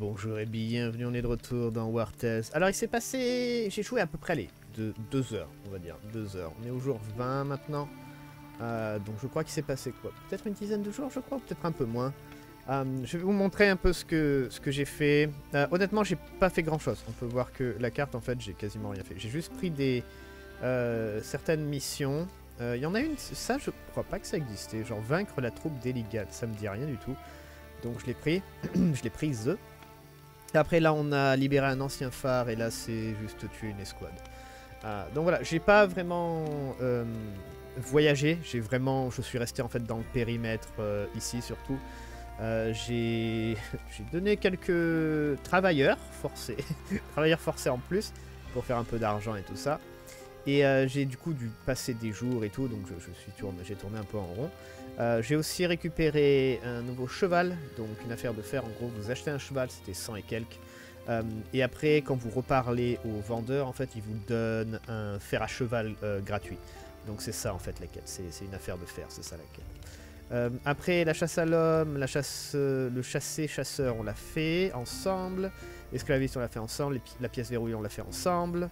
bonjour et bienvenue, on est de retour dans War Test. Alors il s'est passé... J'ai joué à peu près 2 heures, on va dire, 2 heures. On est au jour 20 maintenant. Donc je crois qu'il s'est passé quoi? Peut-être une dizaine de jours je crois, peut-être un peu moins. Je vais vous montrer un peu ce que j'ai fait. Honnêtement j'ai pas fait grand chose. On peut voir que la carte en fait j'ai quasiment rien fait. J'ai juste pris des certaines missions. Il y en a une, ça je crois pas que ça existait, genre vaincre la troupe d'Eligat, ça me dit rien du tout. Donc je l'ai pris, je l'ai prise. Après là on a libéré un ancien phare et là c'est juste tuer une escouade. Donc voilà, j'ai pas vraiment voyagé, je suis resté en fait dans le périmètre ici surtout. J'ai donné quelques travailleurs forcés, travailleurs forcés en plus pour faire un peu d'argent et tout ça. Et j'ai du coup dû passer des jours et tout, donc j'ai tourné un peu en rond. J'ai aussi récupéré un nouveau cheval, donc une affaire de fer. En gros, vous achetez un cheval, c'était 100 et quelques. Et après, quand vous reparlez au vendeur, en fait, il vous donne un fer à cheval gratuit. Donc c'est ça en fait la quête, c'est une affaire de fer, c'est ça la quête. Après, la chasse à l'homme, le chassé-chasseur, on l'a fait ensemble. Esclaviste, on l'a fait ensemble. La pièce verrouillée, on l'a fait ensemble.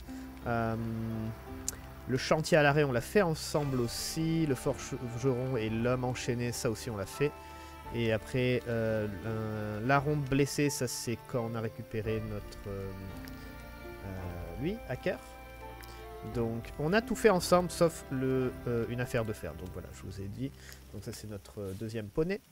Le chantier à l'arrêt on l'a fait ensemble aussi. Le forgeron et l'homme enchaîné, ça aussi on l'a fait. Et après l'aron blessé, ça c'est quand on a récupéré notre lui, hacker. Donc on a tout fait ensemble sauf une affaire de fer. Donc voilà, je vous ai dit. Donc ça c'est notre deuxième poney.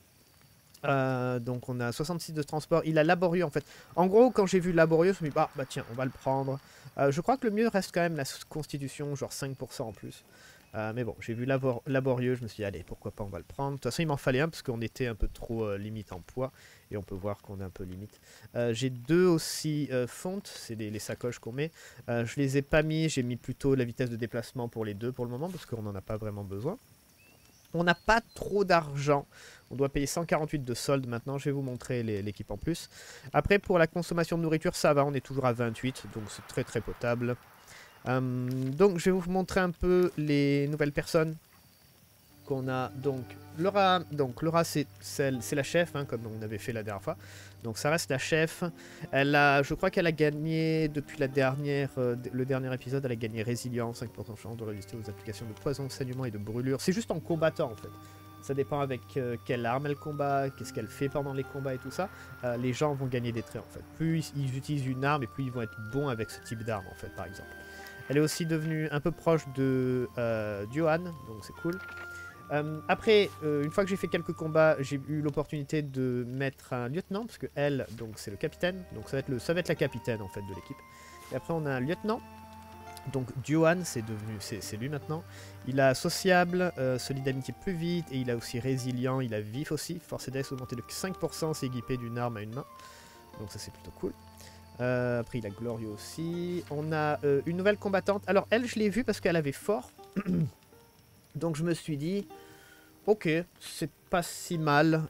Donc on a 66 de transport. Il a laborieux en fait. En gros quand j'ai vu laborieux je me suis dit bah tiens on va le prendre. Je crois que le mieux reste quand même la constitution, genre 5% en plus. Mais bon j'ai vu laborieux, je me suis dit allez pourquoi pas on va le prendre. De toute façon il m'en fallait un parce qu'on était un peu trop limite en poids. Et on peut voir qu'on est un peu limite. J'ai deux aussi fontes, c'est les sacoches qu'on met. Je les ai pas mis, j'ai mis plutôt la vitesse de déplacement pour les deux pour le moment parce qu'on n'en a pas vraiment besoin. On n'a pas trop d'argent. On doit payer 148 de solde maintenant. Je vais vous montrer l'équipe en plus. Après, pour la consommation de nourriture, ça va. On est toujours à 28. Donc, c'est très très potable. Donc, je vais vous montrer un peu les nouvelles personnes qu'on a. Donc, Laura, c'est la chef, hein, comme on avait fait la dernière fois. Donc, ça reste la chef. Je crois qu'elle a gagné, depuis le dernier épisode, elle a gagné résilience, 5% de chance de résister aux applications de poison, de saignement et de brûlure. C'est juste en combattant, en fait. Ça dépend avec quelle arme elle combat, qu'est-ce qu'elle fait pendant les combats et tout ça. Les gens vont gagner des traits, en fait. Plus ils utilisent une arme, et plus ils vont être bons avec ce type d'arme, en fait, par exemple. Elle est aussi devenue un peu proche de Johan, donc c'est cool. Après, une fois que j'ai fait quelques combats, j'ai eu l'opportunité de mettre un lieutenant, parce que elle, donc c'est le capitaine, donc ça va être la capitaine en fait de l'équipe. Et après on a un lieutenant, donc Johan, c'est lui maintenant. Il a sociable, solide d'amitié plus vite, et il a aussi résilient, il a vif aussi, force et dex augmenté de 5%, c'est équipé d'une arme à une main, donc ça c'est plutôt cool. Après il a glorieux aussi. On a une nouvelle combattante, alors elle je l'ai vue parce qu'elle avait fort. Donc je me suis dit, ok, c'est pas si mal,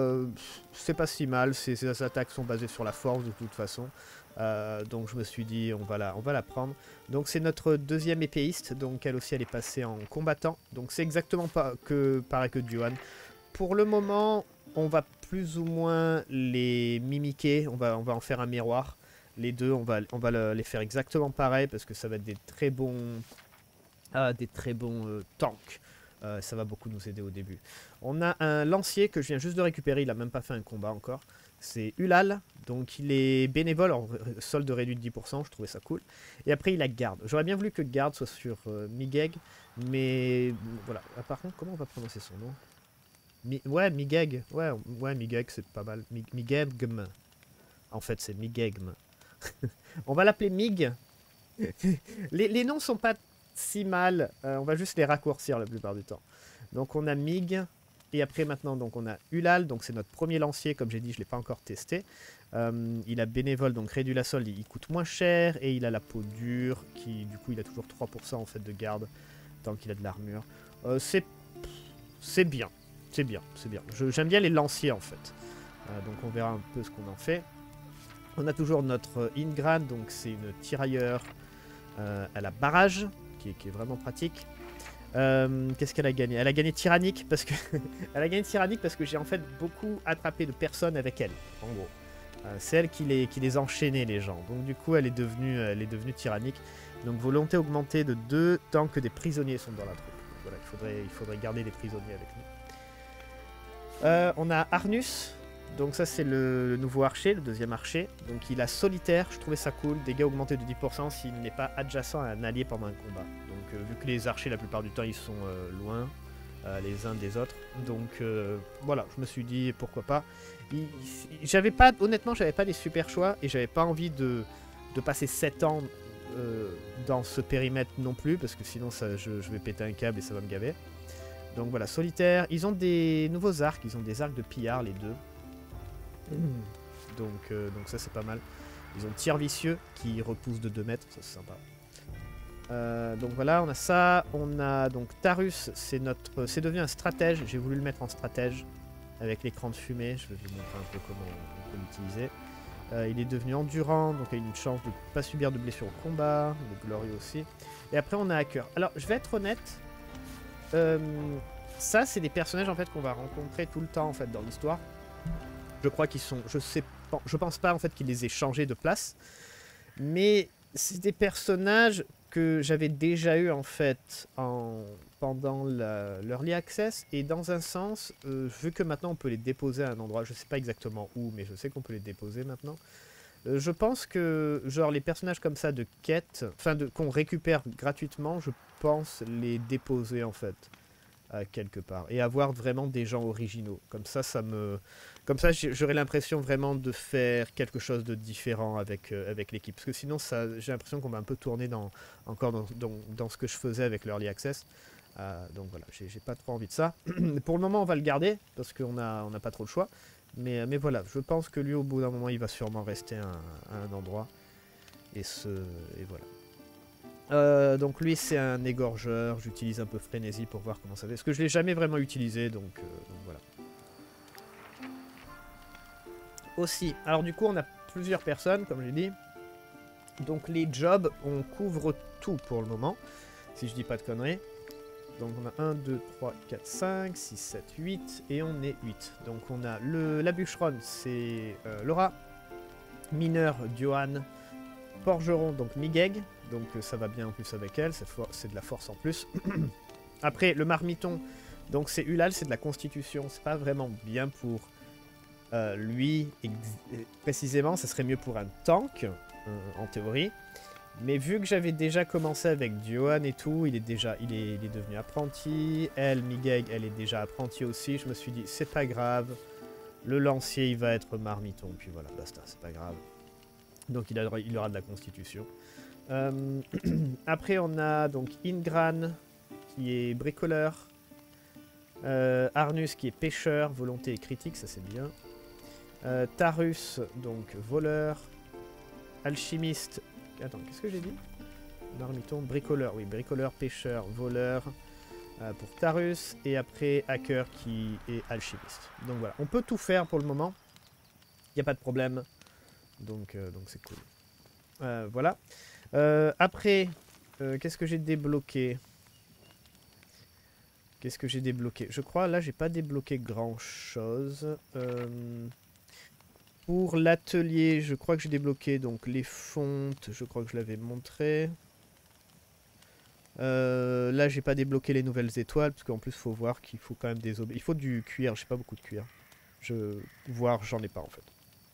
ces attaques sont basées sur la force de toute façon. Donc je me suis dit, on va la prendre. Donc c'est notre deuxième épéiste, donc elle aussi elle est passée en combattant. Donc c'est exactement pareil que Johan. Pour le moment, on va plus ou moins les mimiquer, on va en faire un miroir. Les deux, on va les faire exactement pareil parce que ça va être des très bons... tanks. Ça va beaucoup nous aider au début. On a un lancier que je viens juste de récupérer, il n'a même pas fait un combat encore. C'est Ulal, donc il est bénévole, en solde réduit de 10%, je trouvais ça cool. Et après il a garde. J'aurais bien voulu que garde soit sur Migeg, mais voilà. Ah, par contre, comment on va prononcer son nom? Migeg. Ouais, Migeg, c'est pas mal. Migegm. En fait, c'est Migegm. On va l'appeler Mig. Les noms sont pas si mal, on va juste les raccourcir la plupart du temps. Donc on a Mig, et après maintenant donc on a Ulal, donc c'est notre premier lancier, comme j'ai dit je ne l'ai pas encore testé. Il a bénévole, donc réduit la solde, il coûte moins cher, et il a la peau dure, qui du coup il a toujours 3% en fait de garde, tant qu'il a de l'armure. C'est bien, c'est bien. J'aime bien les lanciers en fait. Donc on verra un peu ce qu'on en fait. On a toujours notre Ingran, donc c'est une tirailleur à la barrage, qui est vraiment pratique. Qu'est-ce qu'elle a gagné? Elle a gagné tyrannique parce que j'ai en fait beaucoup attrapé de personnes avec elle, en gros. C'est elle qui les enchaînait, les gens. Donc du coup, elle est devenue tyrannique. Donc volonté augmentée de 2 tant que des prisonniers sont dans la troupe. Donc, voilà, il faudrait garder des prisonniers avec nous. On a Arnus. Donc ça c'est le nouveau archer, le deuxième archer. Donc il a solitaire, je trouvais ça cool. Dégâts augmentés de 10% s'il n'est pas adjacent à un allié pendant un combat. Donc vu que les archers la plupart du temps ils sont loin les uns des autres. Donc voilà, je me suis dit pourquoi pas. Honnêtement j'avais pas des super choix et j'avais pas envie de passer 7 ans dans ce périmètre non plus parce que sinon je vais péter un câble et ça va me gaver. Donc voilà, solitaire. Ils ont des nouveaux arcs, ils ont des arcs de pillard les deux. Donc ça c'est pas mal. Ils ont tir vicieux qui repousse de 2 mètres, ça c'est sympa. Donc voilà, on a ça. On a donc Tarus, c'est devenu un stratège. J'ai voulu le mettre en stratège avec l'écran de fumée. Je vais vous montrer un peu comment on peut l'utiliser. Il est devenu endurant, donc il a une chance de ne pas subir de blessures au combat. Il est glorieux aussi. Et après on a Hacker. Alors je vais être honnête. Ça c'est des personnages en fait qu'on va rencontrer tout le temps en fait dans l'histoire. Je crois qu'ils sont... Je pense pas en fait qu'ils les aient changés de place. Mais c'est des personnages que j'avais déjà eu en fait pendant l'Early Access. Et dans un sens, vu que maintenant on peut les déposer à un endroit, je sais pas exactement où, mais je sais qu'on peut les déposer maintenant. Je pense que genre les personnages comme ça de quête, enfin qu'on récupère gratuitement, je pense les déposer en fait. Quelque part et avoir vraiment des gens originaux comme ça j'aurais l'impression vraiment de faire quelque chose de différent avec l'équipe parce que sinon j'ai l'impression qu'on va un peu tourner encore dans ce que je faisais avec l'Early Access. Donc voilà, j'ai pas trop envie de ça. Pour le moment on va le garder parce qu'on n'a pas trop le choix, mais voilà, je pense que lui au bout d'un moment il va sûrement rester à un endroit et voilà. Donc lui c'est un égorgeur, j'utilise un peu frénésie pour voir comment ça fait. Parce que je l'ai jamais vraiment utilisé, donc voilà. Aussi, alors du coup on a plusieurs personnes, comme j'ai dit. Donc les jobs, on couvre tout pour le moment, si je dis pas de conneries. Donc on a 1, 2, 3, 4, 5, 6, 7, 8, et on est 8. Donc on a la bûcheronne, c'est Laura. Mineur, Johan. Forgeron, donc Migeg, donc ça va bien en plus avec elle, c'est de la force en plus. Après, le marmiton, donc c'est Ulal, c'est de la constitution, c'est pas vraiment bien pour lui, précisément, ça serait mieux pour un tank, en théorie. Mais vu que j'avais déjà commencé avec Johan et tout, il est devenu apprenti, elle, Migeg, elle est déjà apprentie aussi, je me suis dit, c'est pas grave, le lancier, il va être marmiton, puis voilà, basta, c'est pas grave. Donc il aura de la constitution. Après on a donc Ingran qui est bricoleur. Arnus qui est pêcheur, volonté et critique, ça c'est bien. Tarus donc voleur. Alchimiste. Attends, qu'est-ce que j'ai dit? Marmiton, bricoleur, oui, bricoleur, pêcheur, voleur pour Tarus. Et après hacker qui est alchimiste. Donc voilà, on peut tout faire pour le moment. Il n'y a pas de problème. Donc c'est cool. Voilà. Après, qu'est-ce que j'ai débloqué? Je crois, là, j'ai pas débloqué grand-chose. Pour l'atelier, je crois que j'ai débloqué donc les fontes. Je crois que je l'avais montré. Là, j'ai pas débloqué les nouvelles étoiles, parce qu'en plus, il faut voir qu'il faut quand même des objets. Il faut du cuir, j'ai pas beaucoup de cuir. Voire, j'en ai pas, en fait.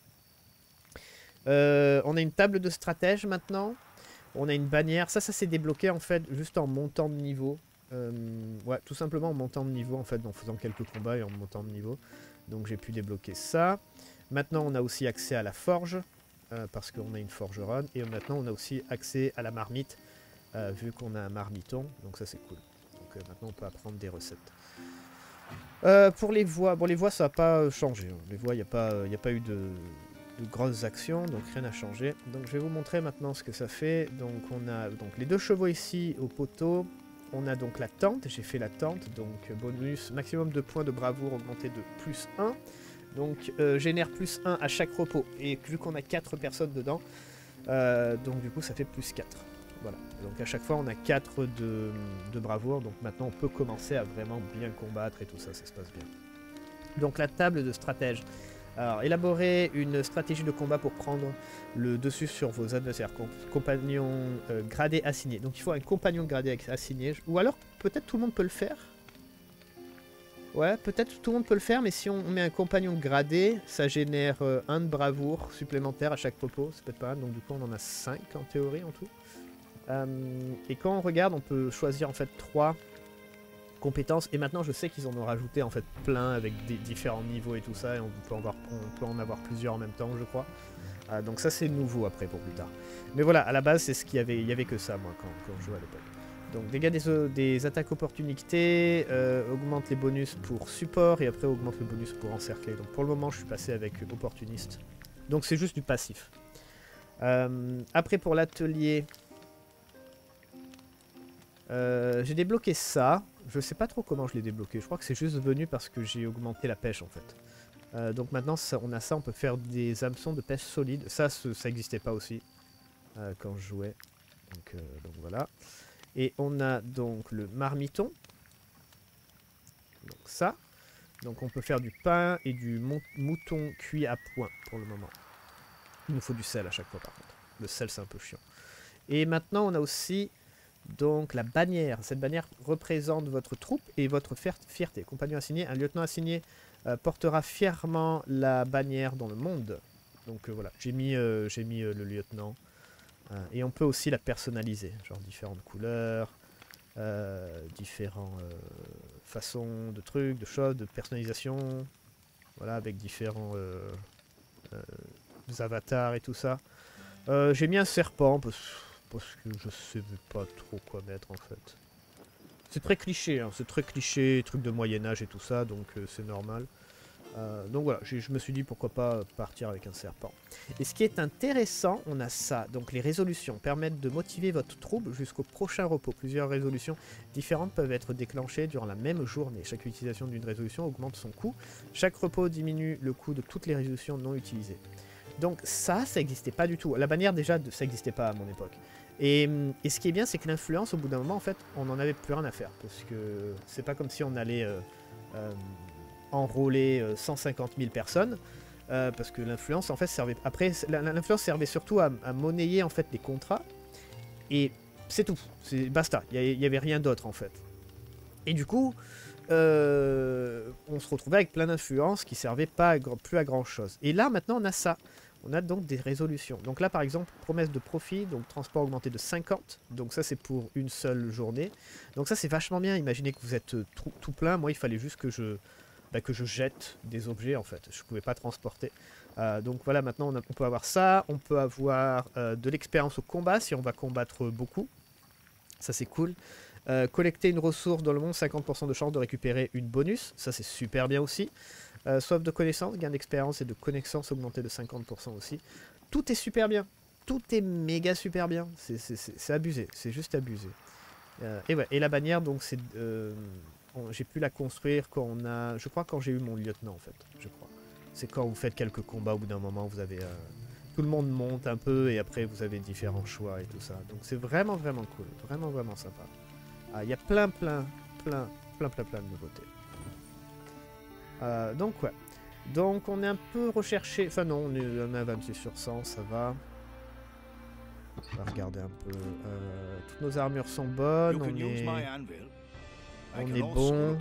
On a une table de stratège maintenant. On a une bannière. Ça s'est débloqué en fait juste en montant de niveau. Ouais, tout simplement en montant de niveau en fait, en faisant quelques combats et en montant de niveau. Donc j'ai pu débloquer ça. Maintenant on a aussi accès à la forge parce qu'on a une forgeronne. Et maintenant on a aussi accès à la marmite vu qu'on a un marmiton. Donc ça c'est cool. Donc maintenant on peut apprendre des recettes. Pour les voies, bon les voies ça n'a pas changé. Hein. Les voies il n'y a pas eu de grosses actions, donc rien n'a changé. Donc je vais vous montrer maintenant ce que ça fait. Donc on a donc les 2 chevaux ici au poteau. On a donc la tente, j'ai fait la tente, donc bonus maximum de points de bravoure augmenté de plus 1. Donc génère plus 1 à chaque repos. Et vu qu'on a 4 personnes dedans, donc du coup ça fait plus 4. Voilà, donc à chaque fois on a 4 de bravoure. Donc maintenant on peut commencer à vraiment bien combattre et tout ça, ça se passe bien. Donc la table de stratège. Alors, élaborer une stratégie de combat pour prendre le dessus sur vos adversaires. Compagnon gradé assigné. Donc il faut un compagnon gradé assigné. Ou alors, peut-être tout le monde peut le faire. Ouais, peut-être tout le monde peut le faire, mais si on met un compagnon gradé, ça génère un de bravoure supplémentaire à chaque repos. C'est peut-être pas mal, donc du coup on en a 5 en théorie en tout. Et quand on regarde, on peut choisir en fait 3 compétences. Et maintenant je sais qu'ils en ont rajouté en fait plein avec des différents niveaux et tout ça. Et on peut en avoir plusieurs en même temps, je crois. Donc ça c'est nouveau après pour plus tard. Mais voilà, à la base c'est ce qu'il y avait. Il y avait que ça moi quand je jouais à l'époque. Donc dégâts des attaques opportunités, augmente les bonus pour support et après augmente le bonus pour encercler. Donc pour le moment je suis passé avec opportuniste. Donc c'est juste du passif. Après pour l'atelier, j'ai débloqué ça. Je sais pas trop comment je l'ai débloqué. Je crois que c'est juste venu parce que j'ai augmenté la pêche en fait. Donc maintenant on a ça, on peut faire des hameçons de pêche solide. Ça n'existait pas aussi quand je jouais. Donc voilà. Et on a donc le marmiton. Donc ça. Donc on peut faire du pain et du mouton cuit à point pour le moment. Il nous faut du sel à chaque fois par contre. Le sel c'est un peu chiant. Et maintenant on a aussi donc la bannière. Cette bannière représente votre troupe et votre fierté. Compagnon assigné, un lieutenant assigné portera fièrement la bannière dans le monde. Donc voilà, j'ai mis le lieutenant. Et on peut aussi la personnaliser, genre différentes couleurs, différentes façons de trucs, de choses, de personnalisation, voilà, avec différents avatars et tout ça. J'ai mis un serpent parce que je sais pas trop quoi mettre en fait. C'est très cliché, hein, c'est très cliché, truc de Moyen-Âge et tout ça, donc c'est normal. Donc voilà, je me suis dit pourquoi pas partir avec un serpent. Et ce qui est intéressant, on a ça. Donc les résolutions permettent de motiver votre troupe jusqu'au prochain repos. Plusieurs résolutions différentes peuvent être déclenchées durant la même journée. Chaque utilisation d'une résolution augmente son coût. Chaque repos diminue le coût de toutes les résolutions non utilisées. Donc ça n'existait pas du tout. La bannière déjà, ça n'existait pas à mon époque. Et ce qui est bien, c'est que l'influence, au bout d'un moment, en fait, on n'en avait plus rien à faire. Parce que c'est pas comme si on allait enrôler 150 000 personnes. Parce que l'influence, en fait, servait... Après, l'influence servait surtout à monnayer, en fait, les contrats. Et c'est tout. Basta. Il n'y avait rien d'autre, en fait. Et du coup, on se retrouvait avec plein d'influences qui servaient plus à grand-chose. Et là, maintenant, on a ça. On a donc des résolutions. Donc là, par exemple, promesse de profit, donc transport augmenté de 50. Donc ça, c'est pour une seule journée. Donc ça, c'est vachement bien. Imaginez que vous êtes tout plein. Moi, il fallait juste que je jette des objets, en fait. Je ne pouvais pas transporter. Donc voilà, maintenant, on peut avoir ça. On peut avoir de l'expérience au combat, si on va combattre beaucoup. Ça, c'est cool. Collecter une ressource dans le monde, 50% de chance de récupérer une bonus. Ça, c'est super bien aussi. Soif de connaissances, gain d'expérience et de connaissances augmenté de 50% aussi. Tout est super bien. Tout est méga super bien. C'est abusé. C'est juste abusé. Et ouais. Et la bannière, donc, c'est... j'ai pu la construire quand on a... Je crois quand j'ai eu mon lieutenant, en fait. Je crois. C'est quand vous faites quelques combats, au bout d'un moment, vous avez... tout le monde monte un peu et après, vous avez différents choix et tout ça. Donc, c'est vraiment, vraiment cool. Vraiment, vraiment sympa. Il y a plein de nouveautés. Donc ouais. Donc on est un peu recherché. Enfin non, on est à 26 sur 100, ça va. On va regarder un peu. Toutes nos armures sont bonnes. On est bon.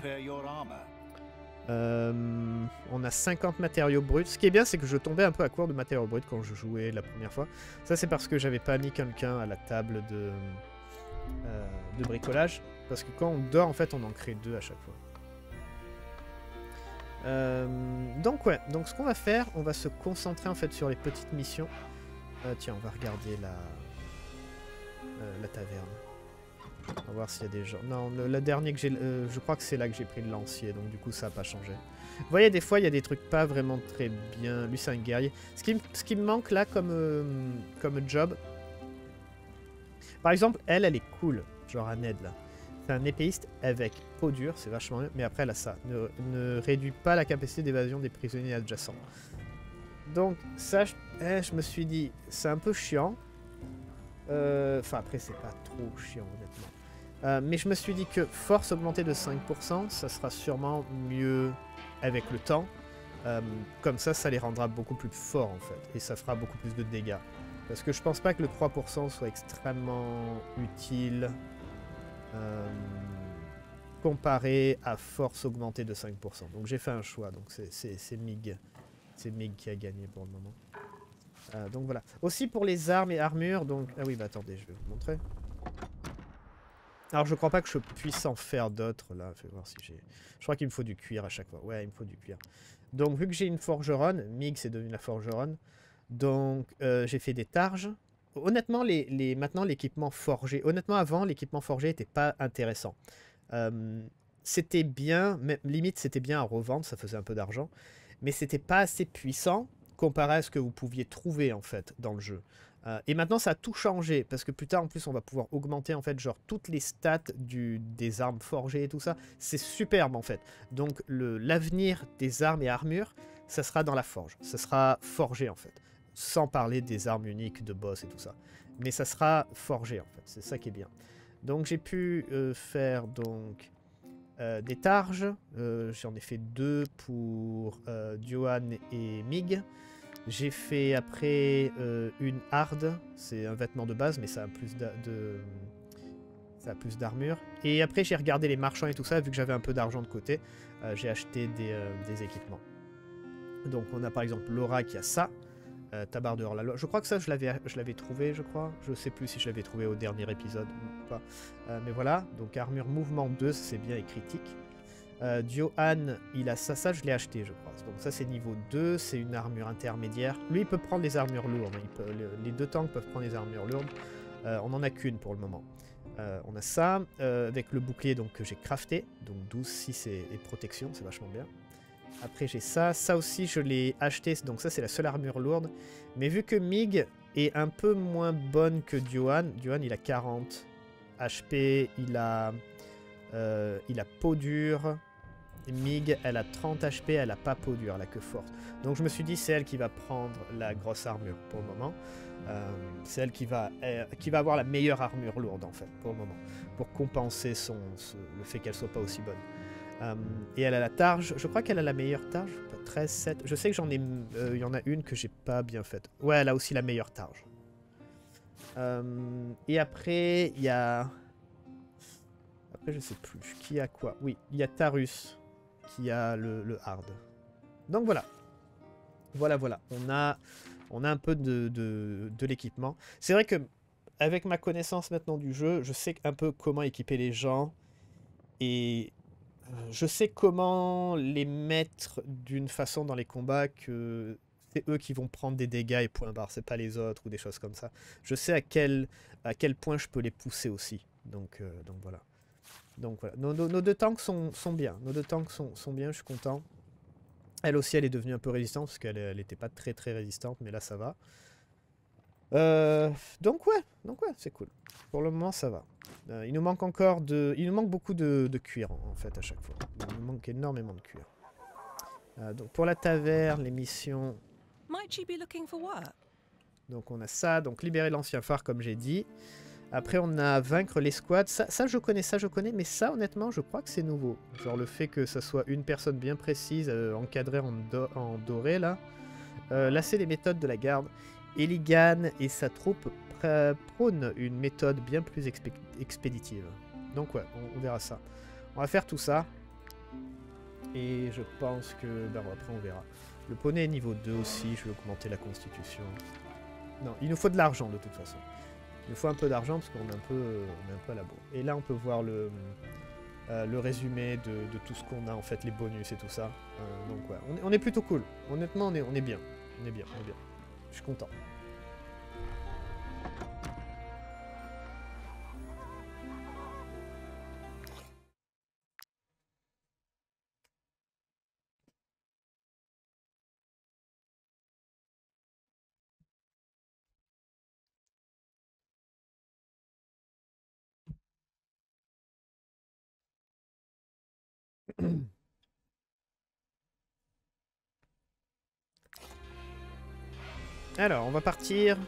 On a 50 matériaux bruts. Ce qui est bien, c'est que je tombais un peu à court de matériaux bruts quand je jouais la première fois. Ça, c'est parce que j'avais pas mis quelqu'un à la table de bricolage. Parce que quand on dort, en fait, on en crée 2 à chaque fois. Donc ouais, donc ce qu'on va faire, on va se concentrer en fait sur les petites missions. Tiens, on va regarder la taverne. On va voir s'il y a des gens. Non, le dernier que j'ai, je crois que c'est là que j'ai pris le lancier, donc du coup ça n'a pas changé. Vous voyez, des fois il y a des trucs pas vraiment très bien. Lui c'est un guerrier. Ce qui me manque là comme job. Par exemple, elle est cool, genre Annette là. C'est un épéiste avec peau dure, c'est vachement bien, mais après elle a ça. Ne réduit pas la capacité d'évasion des prisonniers adjacents. Donc ça, je me suis dit, c'est un peu chiant. Enfin après c'est pas trop chiant honnêtement. Mais je me suis dit que force augmentée de 5%, ça sera sûrement mieux avec le temps. Comme ça les rendra beaucoup plus forts en fait. Et ça fera beaucoup plus de dégâts. Parce que je pense pas que le 3% soit extrêmement utile comparé à force augmentée de 5%. Donc j'ai fait un choix. Donc c'est Mig. C'est Mig qui a gagné pour le moment. Donc voilà. Aussi pour les armes et armures. Donc... Ah oui, bah attendez, je vais vous montrer. Alors je crois pas que je puisse en faire d'autres là. Fais voir si j'ai... Je crois qu'il me faut du cuir à chaque fois. Ouais, il me faut du cuir. Donc vu que j'ai une forgeronne, Mig c'est devenu la forgeronne. Donc j'ai fait des targes. Honnêtement, maintenant l'équipement forgé... Honnêtement avant, l'équipement forgé n'était pas intéressant. C'était bien, même, limite c'était bien à revendre, ça faisait un peu d'argent. Mais c'était pas assez puissant comparé à ce que vous pouviez trouver en fait dans le jeu. Et maintenant ça a tout changé parce que plus tard en plus on va pouvoir augmenter en fait genre toutes les stats des armes forgées et tout ça. C'est superbe en fait. Donc l'avenir des armes et armures ça sera dans la forge. Ça sera forgé en fait. Sans parler des armes uniques de boss et tout ça. Mais ça sera forgé en fait. C'est ça qui est bien. Donc j'ai pu faire donc des targes. J'en ai fait 2 pour Diohan et Mig. J'ai fait après une harde, c'est un vêtement de base, mais ça a plus d'armure. Et après, j'ai regardé les marchands et tout ça, vu que j'avais un peu d'argent de côté, j'ai acheté des équipements. Donc, on a par exemple Laura qui a ça, Tabard de hors-la-loi. Je crois que ça, je l'avais trouvé, je crois. Je sais plus si je l'avais trouvé au dernier épisode ou pas. Mais voilà, donc armure mouvement 2, c'est bien et critique. Diohan, il a ça, je l'ai acheté je crois. Donc ça c'est niveau 2, c'est une armure intermédiaire. Lui il peut prendre les armures lourdes, les deux tanks peuvent prendre les armures lourdes. On en a qu'une pour le moment. On a ça, avec le bouclier donc, que j'ai crafté, donc 12, 6 et protection, c'est vachement bien. Après j'ai ça, ça aussi je l'ai acheté, donc ça c'est la seule armure lourde. Mais vu que Mig est un peu moins bonne que Diohan, Diohan il a 40 HP, il a peau dure. Mig, elle a 30 HP, elle a pas peau dure, elle a que force. Donc je me suis dit, c'est elle qui va prendre la grosse armure pour le moment. C'est elle qui va avoir la meilleure armure lourde en fait, pour le moment. Pour compenser le fait qu'elle soit pas aussi bonne. Et elle a la targe, je crois qu'elle a la meilleure targe, 13, 7. Je sais que il y en a une que j'ai pas bien faite. Ouais, elle a aussi la meilleure targe. Et après, il y a... Après, je sais plus. Qui a quoi? Oui, il y a Tarus qui a le hard. Donc voilà. Voilà. On a un peu de l'équipement. C'est vrai que avec ma connaissance maintenant du jeu, je sais un peu comment équiper les gens. Et je sais comment les mettre d'une façon dans les combats que c'est eux qui vont prendre des dégâts et point barre. C'est pas les autres ou des choses comme ça. Je sais à quel point je peux les pousser aussi. Donc voilà. Donc voilà, nos deux tanks sont bien. Nos deux tanks sont bien, je suis content. Elle aussi, elle est devenue un peu résistante, parce qu'elle n'était pas très résistante, mais là, ça va. Donc ouais, c'est cool. Pour le moment, ça va. Il nous manque encore il nous manque beaucoup de cuir, en fait, à chaque fois. Il nous manque énormément de cuir. Donc pour la taverne, les missions... Donc on a ça, donc libérer l'ancien phare, comme j'ai dit. Après, on a vaincre les squads. Ça, je connais, mais ça, honnêtement, je crois que c'est nouveau. Genre le fait que ça soit une personne bien précise, encadrée en doré, là. Lasser les méthodes de la garde. Eligan et sa troupe prônent une méthode bien plus expéditive. Donc ouais, on verra ça. On va faire tout ça. Et je pense que... Ben, après, on verra. Le poney est niveau 2 aussi, je vais augmenter la constitution. Non, il nous faut de l'argent, de toute façon. Il nous faut un peu d'argent parce qu'on est un peu à la bourre. Et là, on peut voir le résumé de tout ce qu'on a, en fait, les bonus et tout ça. Donc, ouais, on est plutôt cool. Honnêtement, on est bien. On est bien. Je suis content. Alors, on va partir.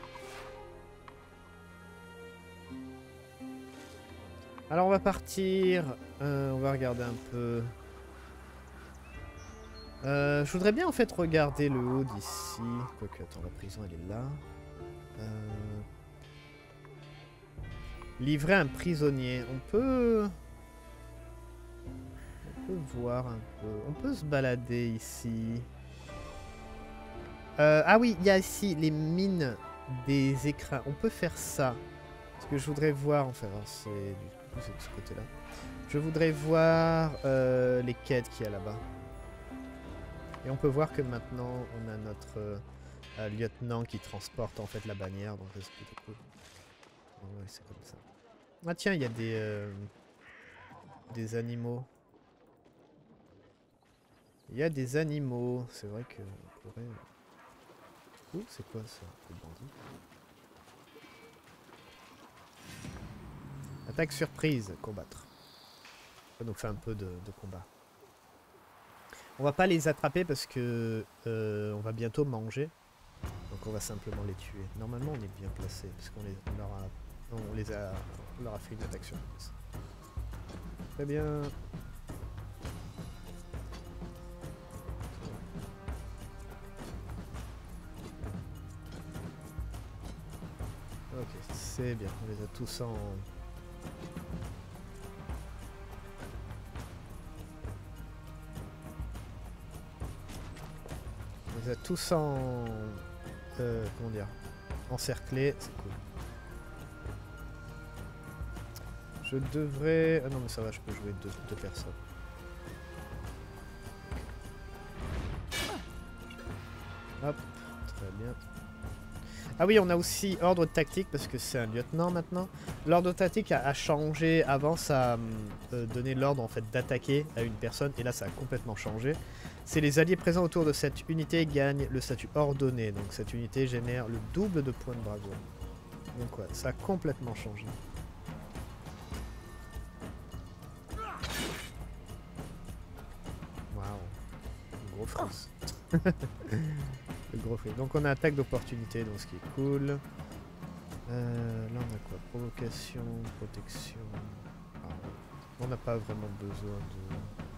On va regarder un peu. Je voudrais bien en fait regarder le haut d'ici. Quoique, attends, la prison elle est là. Livrer un prisonnier. On peut voir un peu. On peut se balader ici. Ah oui, il y a ici les mines des écrins. On peut faire ça. Ce que je voudrais voir, enfin, c'est du coup c'est de ce côté-là. Je voudrais voir les quêtes qu'il y a là-bas. Et on peut voir que maintenant on a notre lieutenant qui transporte en fait la bannière, donc c'est plutôt cool. Oh, ouais, c'est comme ça. Ah tiens, il y a des animaux. Il y a des animaux. C'est vrai que on pourrait. Ouh, c'est quoi ça? Le bandit. Attaque surprise, combattre. Ça nous fait un peu de combat. On va pas les attraper parce que on va bientôt manger. Donc on va simplement les tuer. Normalement on est bien placé parce qu'on leur a fait une attaque surprise. Très bien. Ok, c'est bien. On les a tous en... On les a tous en... comment dire? Encerclés. C'est cool. Je devrais... Ah non mais ça va, je peux jouer deux personnes. Hop, très bien. Ah oui, on a aussi ordre tactique parce que c'est un lieutenant maintenant. L'ordre tactique a changé. Avant, ça donnait l'ordre en fait d'attaquer à une personne et là, ça a complètement changé. C'est les alliés présents autour de cette unité gagnent le statut ordonné. Donc cette unité génère le double de points de bravoure. Donc ouais, ça a complètement changé. Waouh, gros freeze. Le gros fruit. Donc on a attaque d'opportunité, donc ce qui est cool. Là on a quoi? Provocation, protection. Ah, on n'a pas vraiment besoin de...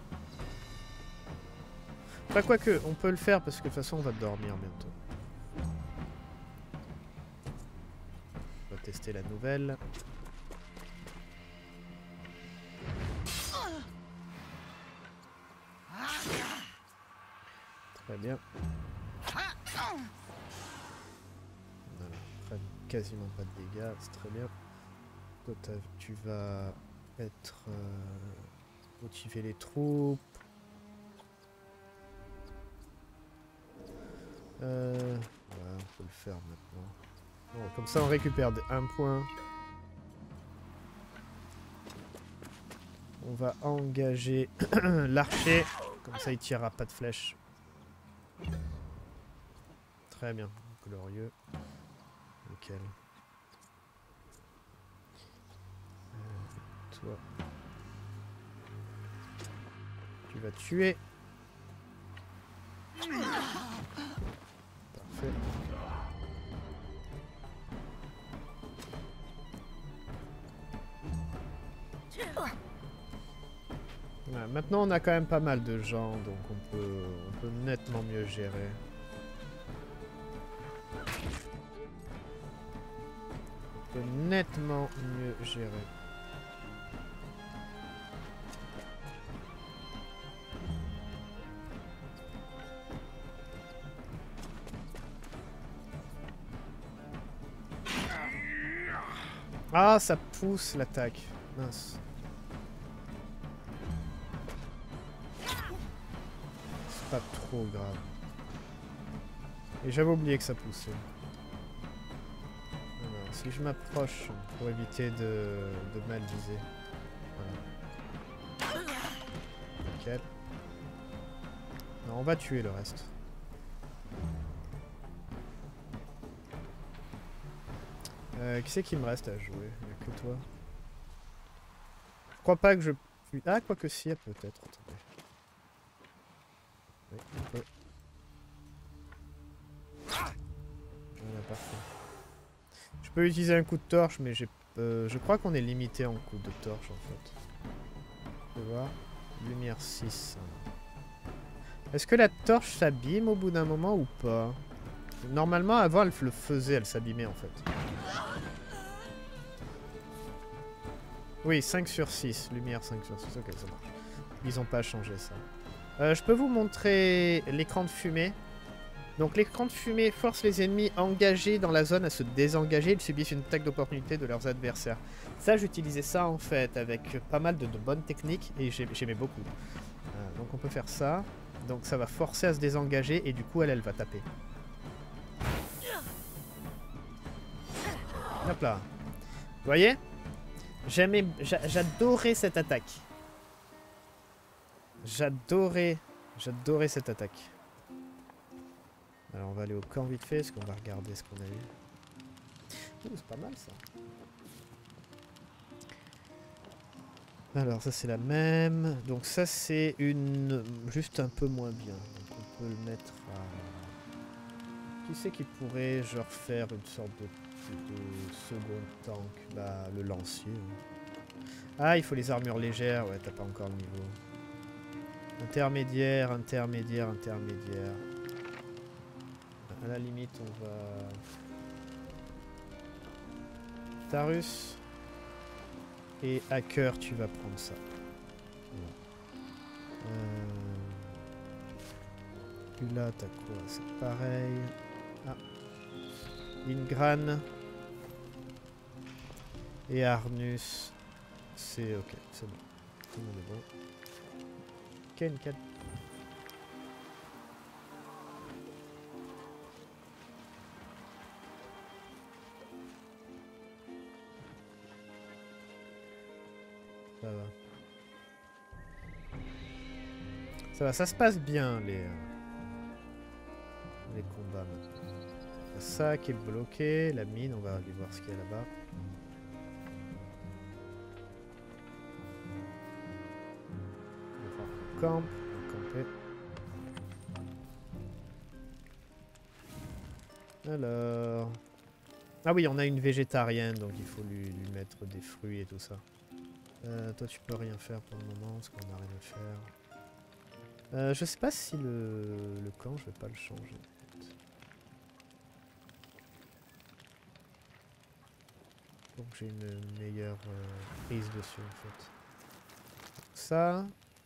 Enfin quoique, on peut le faire parce que de toute façon on va dormir bientôt. On va tester la nouvelle. Très bien. Voilà, prennent quasiment pas de dégâts, c'est très bien. Toi, tu vas être... motiver les troupes. Voilà, on peut le faire maintenant. Bon, comme ça on récupère un point. On va engager l'archer. Comme ça il tirera pas de flèche. Très bien, glorieux. Nickel. Toi. Tu vas tuer. Parfait. Voilà, maintenant on a quand même pas mal de gens, donc on peut nettement mieux gérer. On peut nettement mieux gérer. Ah, ça pousse l'attaque. Mince. C'est pas trop grave. Et j'avais oublié que ça poussait. Alors, si je m'approche pour éviter de mal viser. Voilà. Nickel. Non, on va tuer le reste. Qui c'est qui me reste à jouer? Il n'y a que toi. Je crois pas que je... Ah, quoique si, peut-être. Attendez. Oui, on peut. Voilà, parfait. Je peux utiliser un coup de torche, mais je crois qu'on est limité en coup de torche, en fait. Tu vois? Lumière 6. Est-ce que la torche s'abîme au bout d'un moment ou pas? Normalement, avant, elle le faisait, elle s'abîmait en fait. Oui, 5 sur 6. Lumière 5 sur 6. Ok, ça marche. Ils n'ont pas changé ça. Je peux vous montrer l'écran de fumée. Donc l'écran de fumée force les ennemis engagés dans la zone à se désengager. Ils subissent une attaque d'opportunité de leurs adversaires. Ça, j'utilisais ça en fait avec pas mal de bonnes techniques et j'aimais beaucoup. Donc on peut faire ça. Donc ça va forcer à se désengager et du coup elle va taper. Hop là. Vous voyez? J'adorais cette attaque. J'adorais cette attaque. Alors on va aller au camp vite fait, parce qu'on va regarder ce qu'on a eu. C'est pas mal ça. Alors ça c'est la même. Donc ça c'est une... juste un peu moins bien. Donc on peut le mettre à... Qui c'est qui pourrait genre faire une sorte de second tank? Bah le lancier. Ah il faut les armures légères. Ouais t'as pas encore le niveau. Intermédiaire, intermédiaire, intermédiaire. À la limite, on va... Tarus. Et Hacker, tu vas prendre ça. Là, t'as quoi? C'est pareil. Ah. Ingran. Et Arnus. C'est ok, c'est bon. Tout le monde est bon. Ken. Ça va. Ça va, ça se passe bien les combats maintenant. Ça qui est bloqué, la mine, on va aller voir ce qu'il y a là-bas. On campe, on va camper. Alors... Ah oui, on a une végétarienne, donc il faut lui mettre des fruits et tout ça. Toi tu peux rien faire pour le moment, parce qu'on a rien à faire. Je sais pas si le camp, je vais pas le changer. Pour que j'ai une meilleure prise dessus en fait. Ça.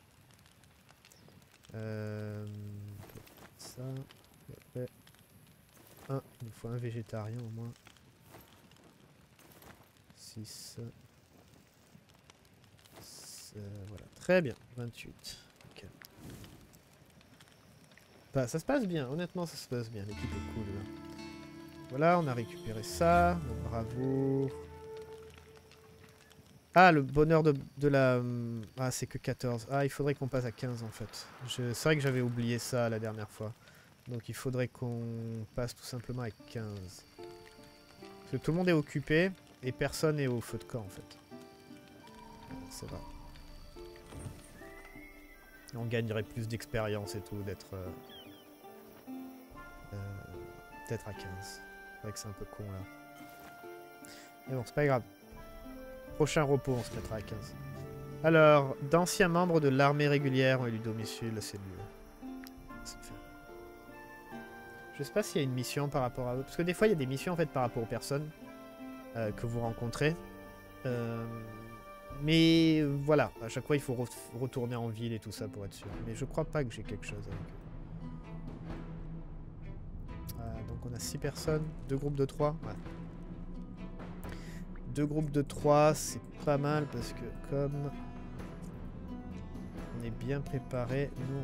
Ça. Ouais. Il nous faut un végétarien au moins. 6. Voilà, très bien, 28. Okay. Bah, ça se passe bien, honnêtement ça se passe bien, l'équipe est cool là. Voilà, on a récupéré ça, bravo. Ah, le bonheur de la... Ah, c'est que 14. Ah, il faudrait qu'on passe à 15 en fait. C'est vrai que j'avais oublié ça la dernière fois. Donc il faudrait qu'on passe tout simplement à 15. Parce que tout le monde est occupé et personne n'est au feu de camp en fait. C'est vrai. On gagnerait plus d'expérience et tout d'être à 15. C'est vrai que c'est un peu con là. Mais bon, c'est pas grave. Prochain repos, on se mettra à 15. Alors, d'anciens membres de l'armée régulière ont élu domicile, c'est mieux. C'est fait. Je sais pas s'il y a une mission par rapport à eux. Parce que des fois, il y a des missions en fait par rapport aux personnes que vous rencontrez. Mais voilà, à chaque fois il faut retourner en ville et tout ça pour être sûr. Mais je crois pas que j'ai quelque chose avec eux. Donc on a 6 personnes, 2 groupes de 3. Ouais. 2 groupes de 3, c'est pas mal parce que comme on est bien préparé, nous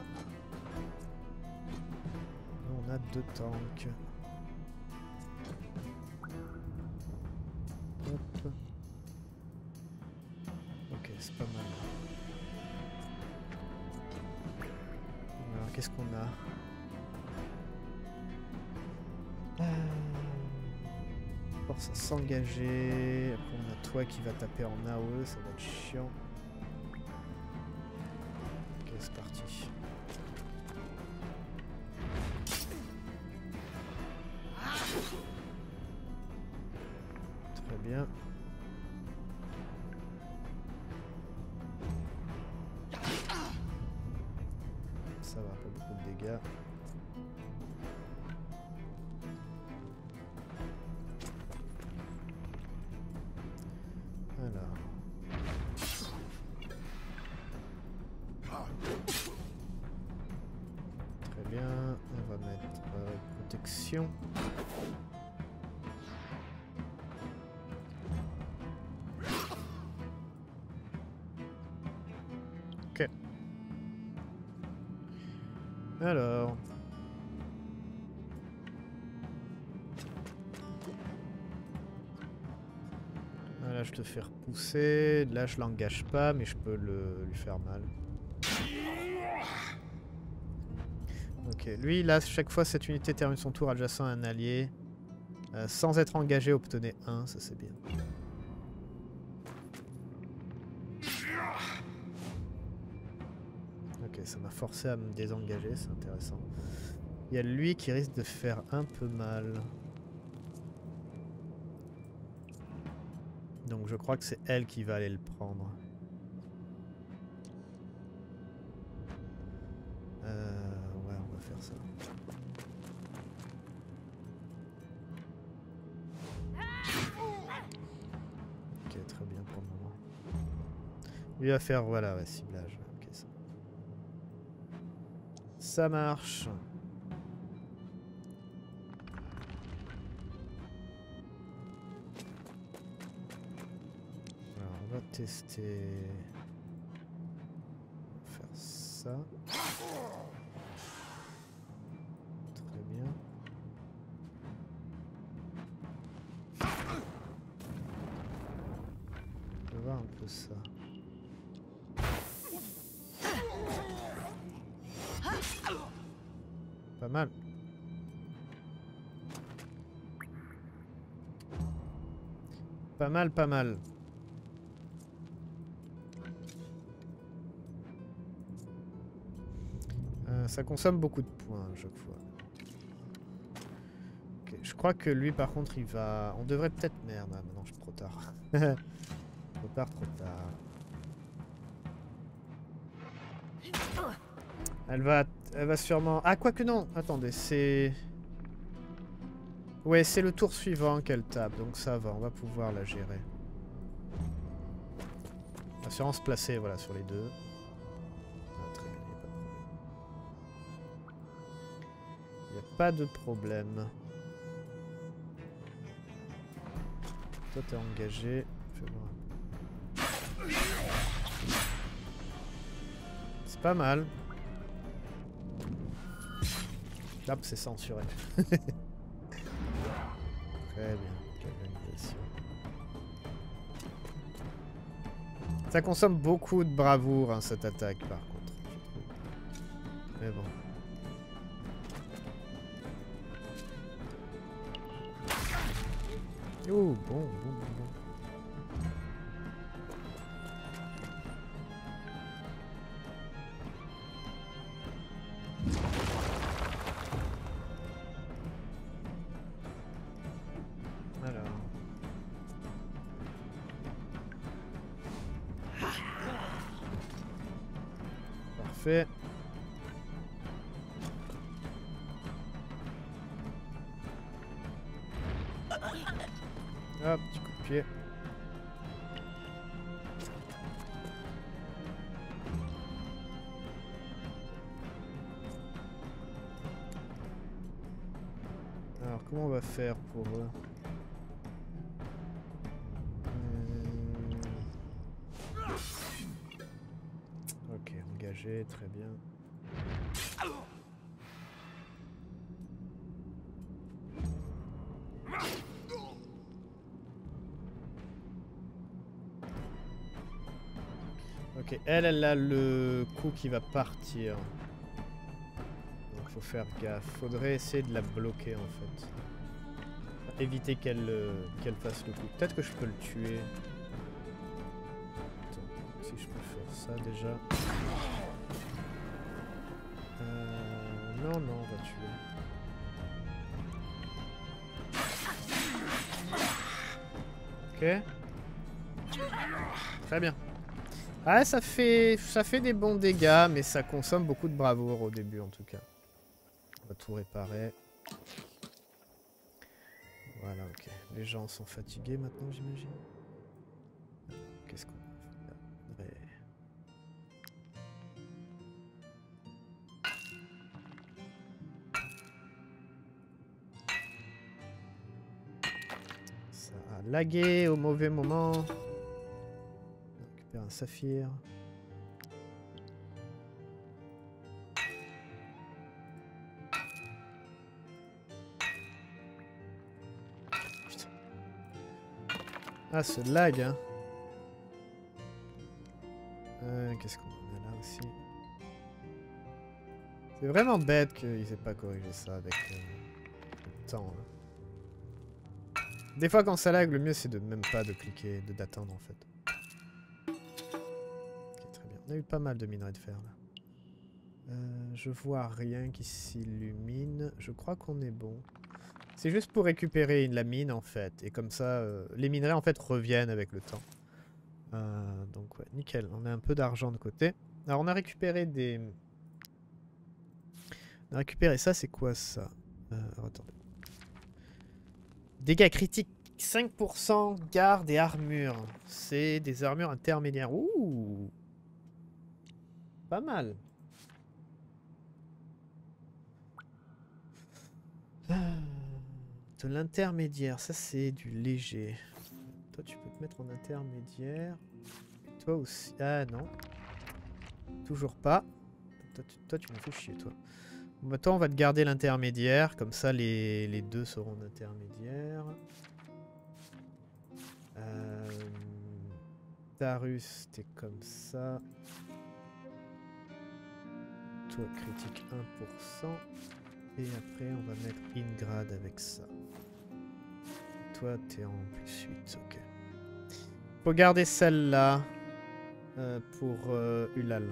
on a 2 tanks. Hop. Ok, c'est pas mal. Alors, qu'est-ce qu'on a? Force à s'engager. Après, on a toi qui va taper en AOE, ça va être chiant. Ok, c'est parti. Très bien. Ça va, pas beaucoup. dégâts. Alors. Très bien, on va mettre protection. Ok. Alors. Là, je te fais repousser. Là, je l'engage pas, mais je peux lui faire mal. Ok, lui, là, chaque fois cette unité termine son tour adjacent à un allié. Sans être engagé, obtenez 1, ça c'est bien. Ok, ça m'a forcé à me désengager, c'est intéressant. Il y a lui qui risque de faire un peu mal. Donc je crois que c'est elle qui va aller le prendre. Ouais, on va faire ça. Ok, très bien pour le moment. Lui va faire, voilà, ouais, ciblage. Ok, ça marche. Alors, on va tester... On va faire ça. Très bien. On va voir un peu ça. Pas mal. Pas mal, pas mal. Ça consomme beaucoup de points à chaque fois. Okay. Je crois que lui par contre il va... On devrait peut-être... Merde, ah, maintenant je suis trop tard. Trop tard, trop tard. Elle va sûrement... Ah, quoique non. Attendez, c'est... Ouais, c'est le tour suivant qu'elle tape, donc ça va, on va pouvoir la gérer. On va sûrement se placer, voilà, sur les deux. Ah, très bien, il n'y a pas de problème. Toi, t'es engagé. Fais voir un peu. C'est pas mal. Hop, c'est censuré. Très bien, l'organisation. Ça consomme beaucoup de bravoure, hein, cette attaque, par contre. Mais bon. Oh, bon. Parfait. Hop, petit coup de pied. Alors, comment on va faire pour eux? Ok, engagé, très bien. Ok, elle a le coup qui va partir. Donc faut faire gaffe. Faudrait essayer de la bloquer en fait. Éviter qu'elle fasse le coup. Peut-être que je peux le tuer. Attends, si je peux faire ça déjà. Non, on va tuer. Ok. Très bien. Ah, ça fait des bons dégâts, mais ça consomme beaucoup de bravoure au début en tout cas. On va tout réparer. Voilà, ok. Les gens sont fatigués maintenant, j'imagine. Qu'est-ce qu'on faudrait... Ça a lagué au mauvais moment. On récupère un saphir. Putain. Ah, ce lag, hein. Qu'est-ce qu'on a là aussi? C'est vraiment bête qu'ils aient pas corrigé ça avec le temps. Là. Des fois quand ça lag, le mieux c'est de même pas de cliquer, d'attendre en fait. Ok, très bien. On a eu pas mal de minerais de fer là. Je vois rien qui s'illumine. Je crois qu'on est bon. C'est juste pour récupérer la mine en fait. Et comme ça, les minerais en fait reviennent avec le temps. Donc ouais, nickel. On a un peu d'argent de côté. Alors on a récupéré des... On a récupéré ça, c'est quoi ça? Alors, attendez. Dégâts critiques 5%, garde et armure. C'est des armures intermédiaires. Ouh! Pas mal. De l'intermédiaire, ça c'est du léger. Toi tu peux te mettre en intermédiaire. Toi aussi. Ah non. Toujours pas. Toi tu m'en fais chier toi. Bon, bah, toi on va te garder l'intermédiaire. Comme ça les deux seront d'intermédiaire. Tarus, t'es comme ça. Toi, critique 1%. Et après, on va mettre Ingrad avec ça. Toi, t'es en +8, ok. Faut garder celle-là pour Ulal.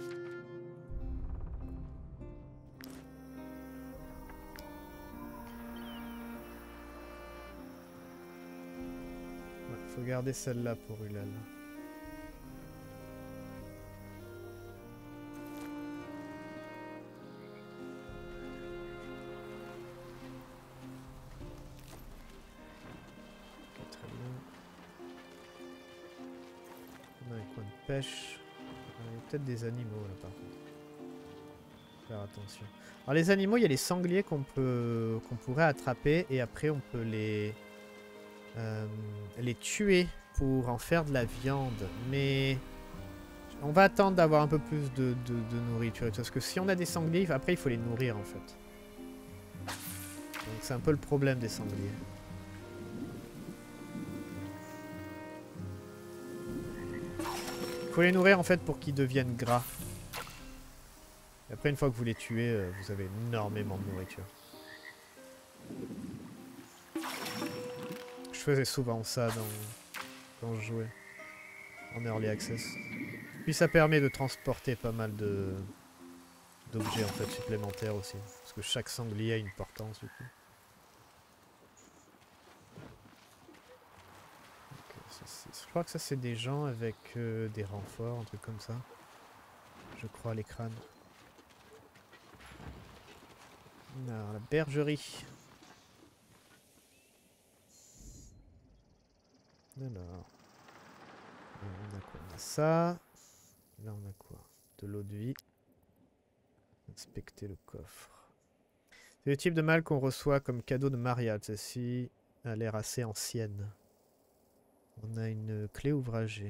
Ouais, faut garder celle-là pour Ulal. Pêche. Il y a peut-être des animaux là par contre. Faire attention. Alors les animaux, il y a les sangliers qu'on pourrait attraper et après on peut les tuer pour en faire de la viande. Mais on va attendre d'avoir un peu plus de nourriture. Parce que si on a des sangliers, après il faut les nourrir en fait. Donc c'est un peu le problème des sangliers. Il faut les nourrir en fait pour qu'ils deviennent gras. Et après une fois que vous les tuez, vous avez énormément de nourriture. Je faisais souvent ça quand je jouais en Early Access. Puis ça permet de transporter pas mal d'objets en fait supplémentaires aussi. Parce que chaque sanglier a une portance du coup. Je crois que ça c'est des gens avec des renforts, un truc comme ça. Je crois les crânes. Alors, la bergerie. Alors. On a quoi? On a ça. Là on a quoi? De l'eau de vie. Inspecter le coffre. C'est le type de malle qu'on reçoit comme cadeau de mariage. Celle-ci a l'air assez ancienne. On a une clé ouvragée.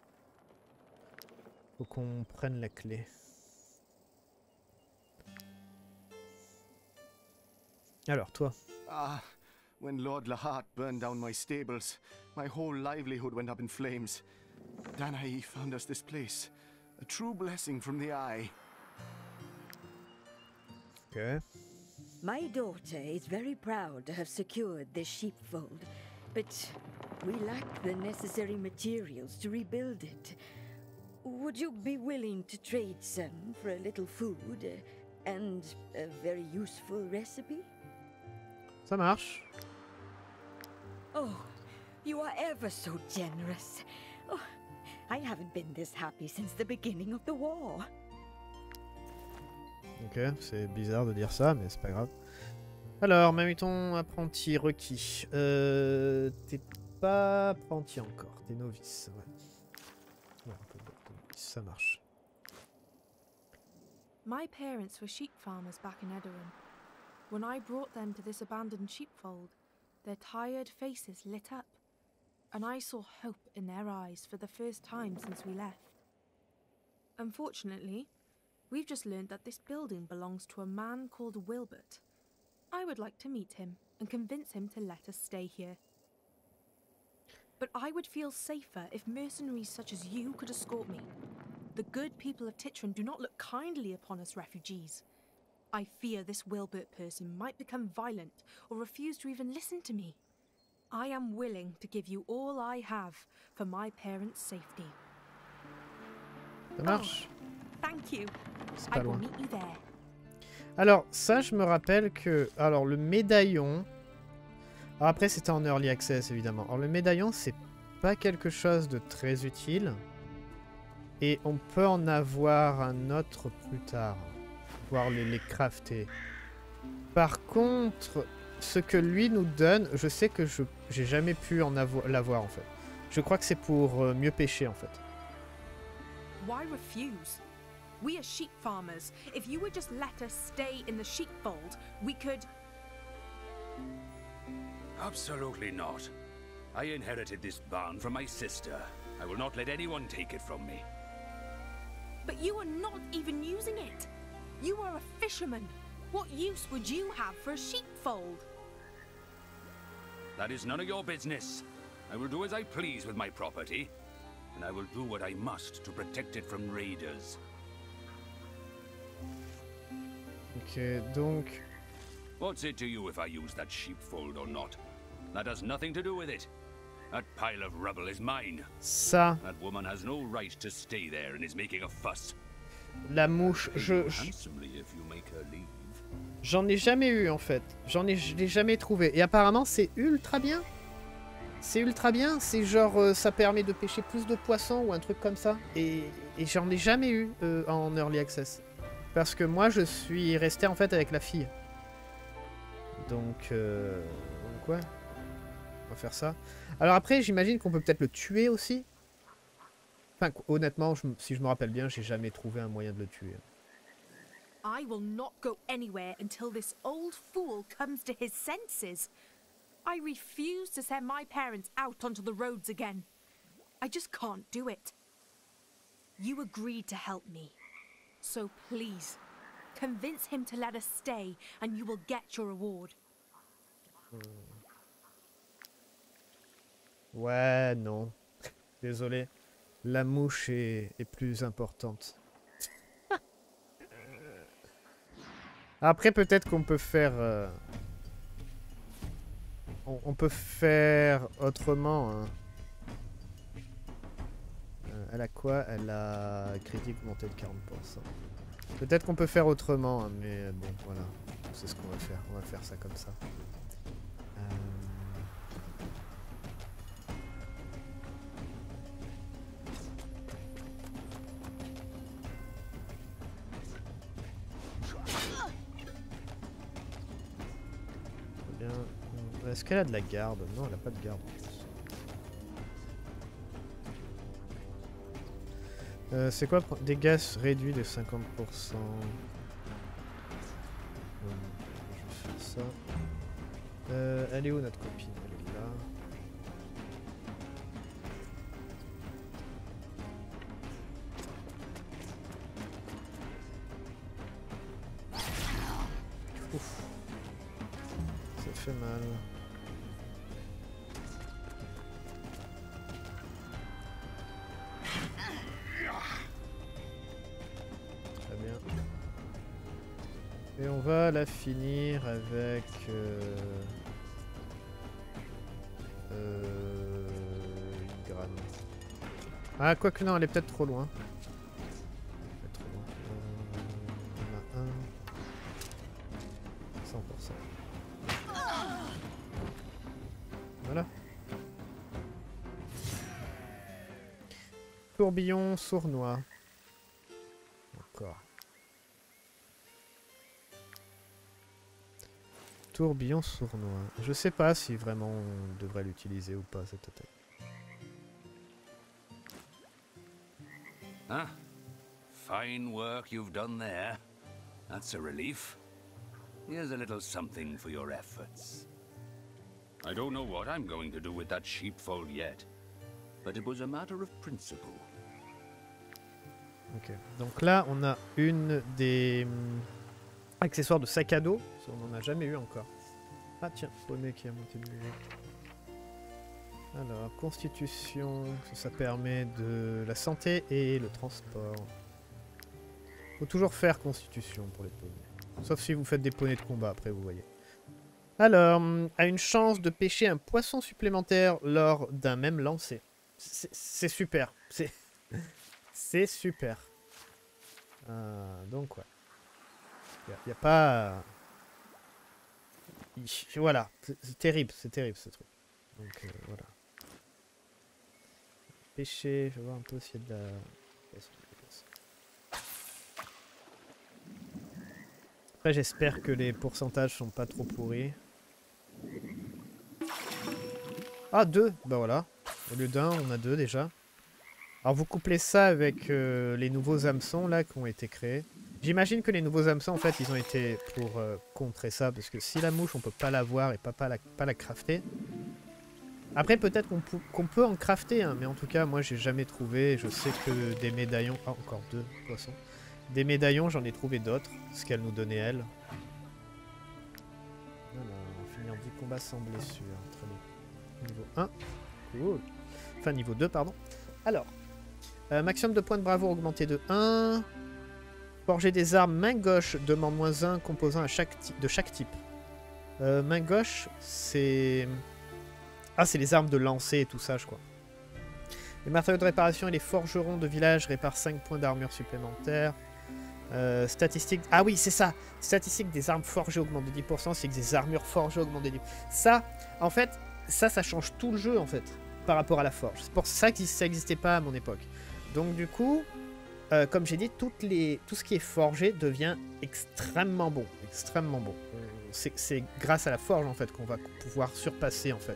Faut qu'on prenne la clé. Alors, toi. Ah, when Lord Lahart burned down my stables, my whole livelihood went up in flames. Danae found us this place. A true blessing from the Eye. Okay. My daughter is very proud to have secured this sheepfold, but we lack the necessary materials to rebuild it. Would you be willing to trade some for a little food and a very useful recipe? Ça marche. Oh, you are ever so generous. Oh, I haven't been this happy since the beginning of the war. Ok, c'est bizarre de dire ça, mais c'est pas grave. Alors, Mamuton, apprenti requis. T'es pas apprenti encore, t'es novice. Ouais, un peu de novice, ça marche. My parents were sheep farmers back in Edoran. When I brought them to this abandoned sheepfold, their tired faces lit up, and I saw hope in their eyes for the first time since we left. Unfortunately, we've just learned that this building belongs to a man called Wilbert. I would like to meet him and convince him to let us stay here. But I would feel safer if mercenaries such as you could escort me. The good people of Titran do not look kindly upon us refugees. I fear this Wilbert person might become violent or refuse to even listen to me. I am willing to give you all I have for my parents' safety. Ça marche. Thank you. C'est I pas will loin. meet you there. Alors, ça, je me rappelle que... Alors, le médaillon... Alors, après, c'était en Early Access, évidemment. Alors, le médaillon, c'est pas quelque chose de très utile. Et on peut en avoir un autre plus tard. Pouvoir les crafter. Par contre, ce que lui nous donne, je sais que j'ai jamais pu l'avoir, en fait. Je crois que c'est pour mieux pêcher, en fait. Why refuse? We are sheep farmers. If you would just let us stay in the sheepfold, we could... Absolutely not. I inherited this barn from my sister. I will not let anyone take it from me. But you are not even using it. You are a fisherman. What use would you have for a sheepfold? That is none of your business. I will do as I please with my property, and I will do what I must to protect it from raiders. Ok, donc... What's it to you if I use that sheepfold or not? That has nothing to do with it. That pile of rubble is mine. Ça, That woman has no right to stay there and is making a fuss. la mouche, Handsomely if you make her leave. j'en ai jamais eu en fait. Je l'ai jamais trouvé. Et apparemment c'est ultra bien. C'est ultra bien. C'est genre ça permet de pêcher plus de poissons ou un truc comme ça. Et j'en ai jamais eu en Early Access. Parce que moi je suis resté en fait avec la fille. Donc ouais. On va faire ça. Alors après j'imagine qu'on peut peut-être le tuer aussi. Enfin honnêtement si je me rappelle bien j'ai jamais trouvé un moyen de le tuer. I will not go anywhere until this old fool comes to his senses. I refuse to send my parents out onto the roads again. I just can't do it. You agreed to help me. So please, convince him to let us stay and you will get your reward. Ouais, non. Désolé. La mouche est plus importante. Après, peut-être qu'on peut faire... on peut faire autrement. Hein. Elle a quoi? Elle a critique montée de 40%. Peut-être qu'on peut faire autrement, hein, mais bon, voilà. C'est ce qu'on va faire. On va faire ça comme ça. Est-ce qu'elle a de la garde? Non, elle a pas de garde. C'est quoi? Dégâts réduits de 50%. Je vais faire ça. Elle est où notre copine? Elle est là. Ouf. Ça fait mal. Très bien. Et on va la finir avec... une grane. Ah, quoique non, elle est peut-être trop loin. Elle est trop loin. On en a un. 100%. Voilà. Tourbillon sournois. Encore. tourbillon sournois. Je sais pas si vraiment on devrait l'utiliser ou pas cette attaque. Ah, fine work you've done there. That's a relief. Here's a little something for your efforts. I don't know what I'm going to do with that sheepfold yet, but it was a matter of principle. Ok, donc là on a une des accessoires de sac à dos, ça, on n'en a jamais eu encore. Ah tiens, poney qui a monté de niveau. Alors, constitution, ça permet de la santé et le transport. Faut toujours faire constitution pour les poneys. Sauf si vous faites des poneys de combat, après vous voyez. Alors, a une chance de pêcher un poisson supplémentaire lors d'un même lancer. C'est super. C'est super. Donc ouais. Il n'y a pas... Voilà. C'est terrible ce truc. Donc voilà. Pêcher, je vais voir un peu s'il y a de la... Après j'espère que les pourcentages sont pas trop pourris. Ah 2, bah voilà. Au lieu d'un, on a 2 déjà. Alors vous couplez ça avec les nouveaux hameçons là qui ont été créés. J'imagine que les nouveaux hameçons en fait ils ont été pour contrer ça. Parce que si la mouche on peut pas la voir et pas la crafter. Après peut-être qu'on peut en crafter hein, mais en tout cas moi j'ai jamais trouvé. Je sais que des médaillons... Ah encore 2 poissons. Des médaillons j'en ai trouvé d'autres. Ce qu'elle nous donnait elle. Alors, on va finir 10 combats sans blessure. Très bien. Niveau 1. Cool. Enfin niveau 2 pardon. Alors. Maximum de points de bravoure augmenté de 1. Forger des armes main gauche demande -1 composant de chaque type. Main gauche, c'est... Ah, c'est les armes de lancer et tout ça, je crois. Les matériaux de réparation et les forgerons de village réparent 5 points d'armure supplémentaires. Statistiques... Ah oui, c'est ça. Statistiques des armes forgées augmentent de 10%, c'est que des armures forgées augmentent de 10%. Ça, en fait, ça change tout le jeu, en fait, par rapport à la forge. C'est pour ça que ça n'existait pas à mon époque. Donc du coup, comme j'ai dit, tout ce qui est forgé devient extrêmement bon. Extrêmement bon. C'est grâce à la forge en fait qu'on va pouvoir surpasser en fait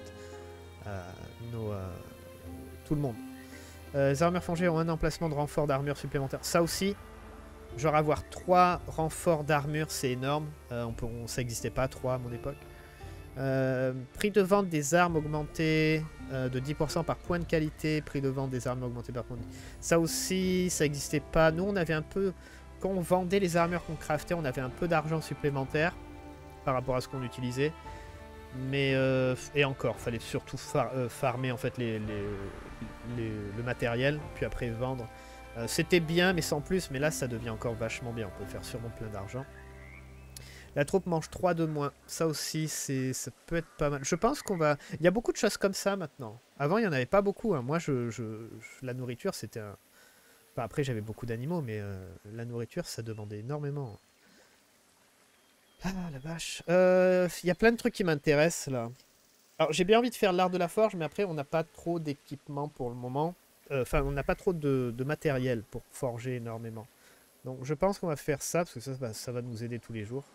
tout le monde. Les armures forgées ont un emplacement de renfort d'armure supplémentaire. Ça aussi, genre avoir 3 renforts d'armure, c'est énorme. Ça n'existait pas 3 à mon époque. Prix de vente des armes augmenté de 10% par point de qualité. Prix de vente des armes augmenté par point de... Ça aussi, ça n'existait pas. Nous, on avait un peu... Quand on vendait les armures qu'on craftait, on avait un peu d'argent supplémentaire par rapport à ce qu'on utilisait. Mais... et encore, fallait surtout farmer en fait le matériel, puis après vendre. C'était bien, mais sans plus. Mais là, ça devient encore vachement bien. On peut faire sûrement plein d'argent. La troupe mange 3 de moins. Ça aussi, ça peut être pas mal. Je pense qu'on va... Il y a beaucoup de choses comme ça maintenant. Avant, il n'y en avait pas beaucoup. Hein. Moi, la nourriture, c'était un... Enfin, après, j'avais beaucoup d'animaux, mais la nourriture, ça demandait énormément. Ah, la vache. Il y a plein de trucs qui m'intéressent, là. Alors, j'ai bien envie de faire l'art de la forge, mais après, on n'a pas trop d'équipement pour le moment. Enfin, on n'a pas trop de matériel pour forger énormément. Donc, je pense qu'on va faire ça, parce que ça va nous aider tous les jours.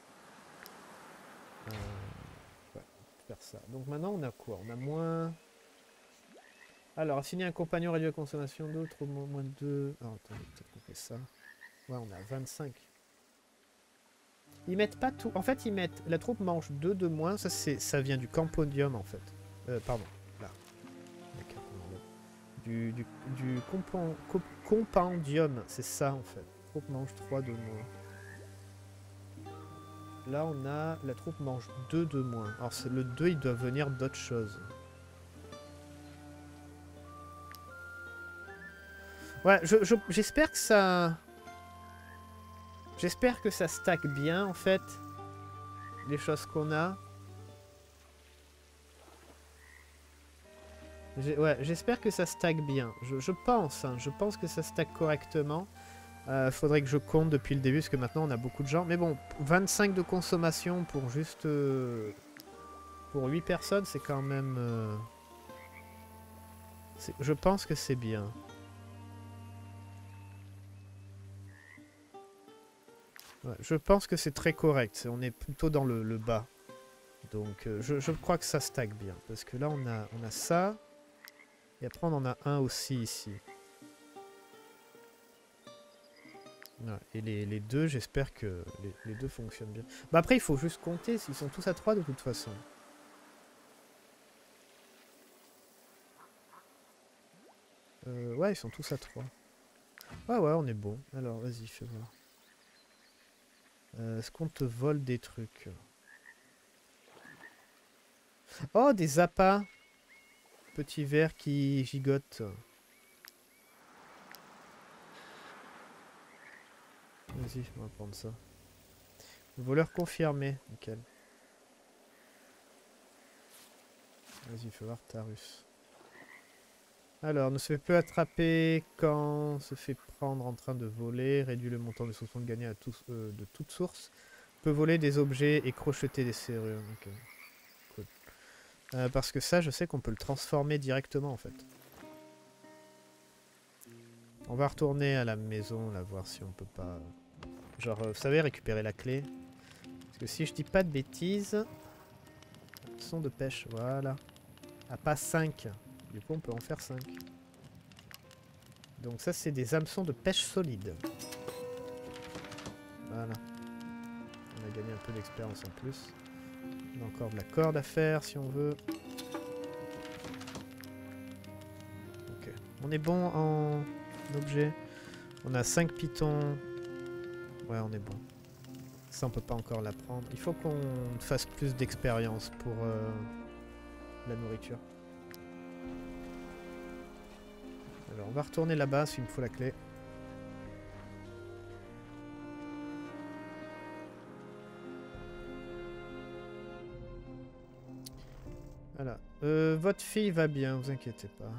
Ouais, faire ça. Donc maintenant on a quoi? On a moins... Alors, assigner un compagnon réduit la consommation d'eau, trop moins de 2... Ah, attendez, peut-être qu'on fait ça. Ouais, on a 25. Ils mettent pas tout... En fait, ils mettent... La troupe mange 2 de moins. Ça vient du campodium, en fait. Pardon. Là. Du compendium. C'est ça, en fait. La troupe mange 3 de moins. Là, on a... La troupe mange 2 de moins. Alors, le 2, il doit venir d'autre chose. Ouais, j'espère que ça... J'espère que ça stack bien, en fait. Les choses qu'on a. Ouais, j'espère que ça stack bien. Je pense, hein. Je pense que ça stack correctement. Faudrait que je compte depuis le début, parce que maintenant on a beaucoup de gens. Mais bon, 25 de consommation pour juste... pour 8 personnes, c'est quand même... je pense que c'est bien. Ouais, je pense que c'est très correct. On est plutôt dans le bas. Donc je crois que ça stack bien. Parce que là on a ça. Et après on en a un aussi ici. Ouais, et les deux, j'espère que les deux fonctionnent bien. Bah après il faut juste compter s'ils sont tous à 3 de toute façon. Ouais, ils sont tous à 3. Ouais, on est bon. Alors, vas-y, fais voir. Est-ce qu'on te vole des trucs? Oh, des appâts. Petits vers qui gigotent. Vas-y, on va prendre ça. Voleur confirmé. Nickel. Vas-y, fais voir Tarus. Alors, ne se fait plus attraper quand se fait prendre en train de voler. Réduit le montant de soupçons gagnés à de toute source. Peut voler des objets et crocheter des serrures. Okay. Cool. Parce que ça, je sais qu'on peut le transformer directement en fait. On va retourner à la maison, là, voir si on peut pas... Genre, vous savez, récupérer la clé. Parce que si je dis pas de bêtises... Son de pêche, voilà. Ah, pas 5. Du coup, on peut en faire 5. Donc ça, c'est des hameçons de pêche solide. Voilà. On a gagné un peu d'expérience en plus. On a encore de la corde à faire, si on veut. Ok. On est bon en objet. On a 5 pitons. Ouais, on est bon. Ça, on peut pas encore l'apprendre. Il faut qu'on fasse plus d'expérience pour la nourriture. Alors, on va retourner là-bas s'il me faut la clé. Voilà. Votre fille va bien, vous inquiétez pas.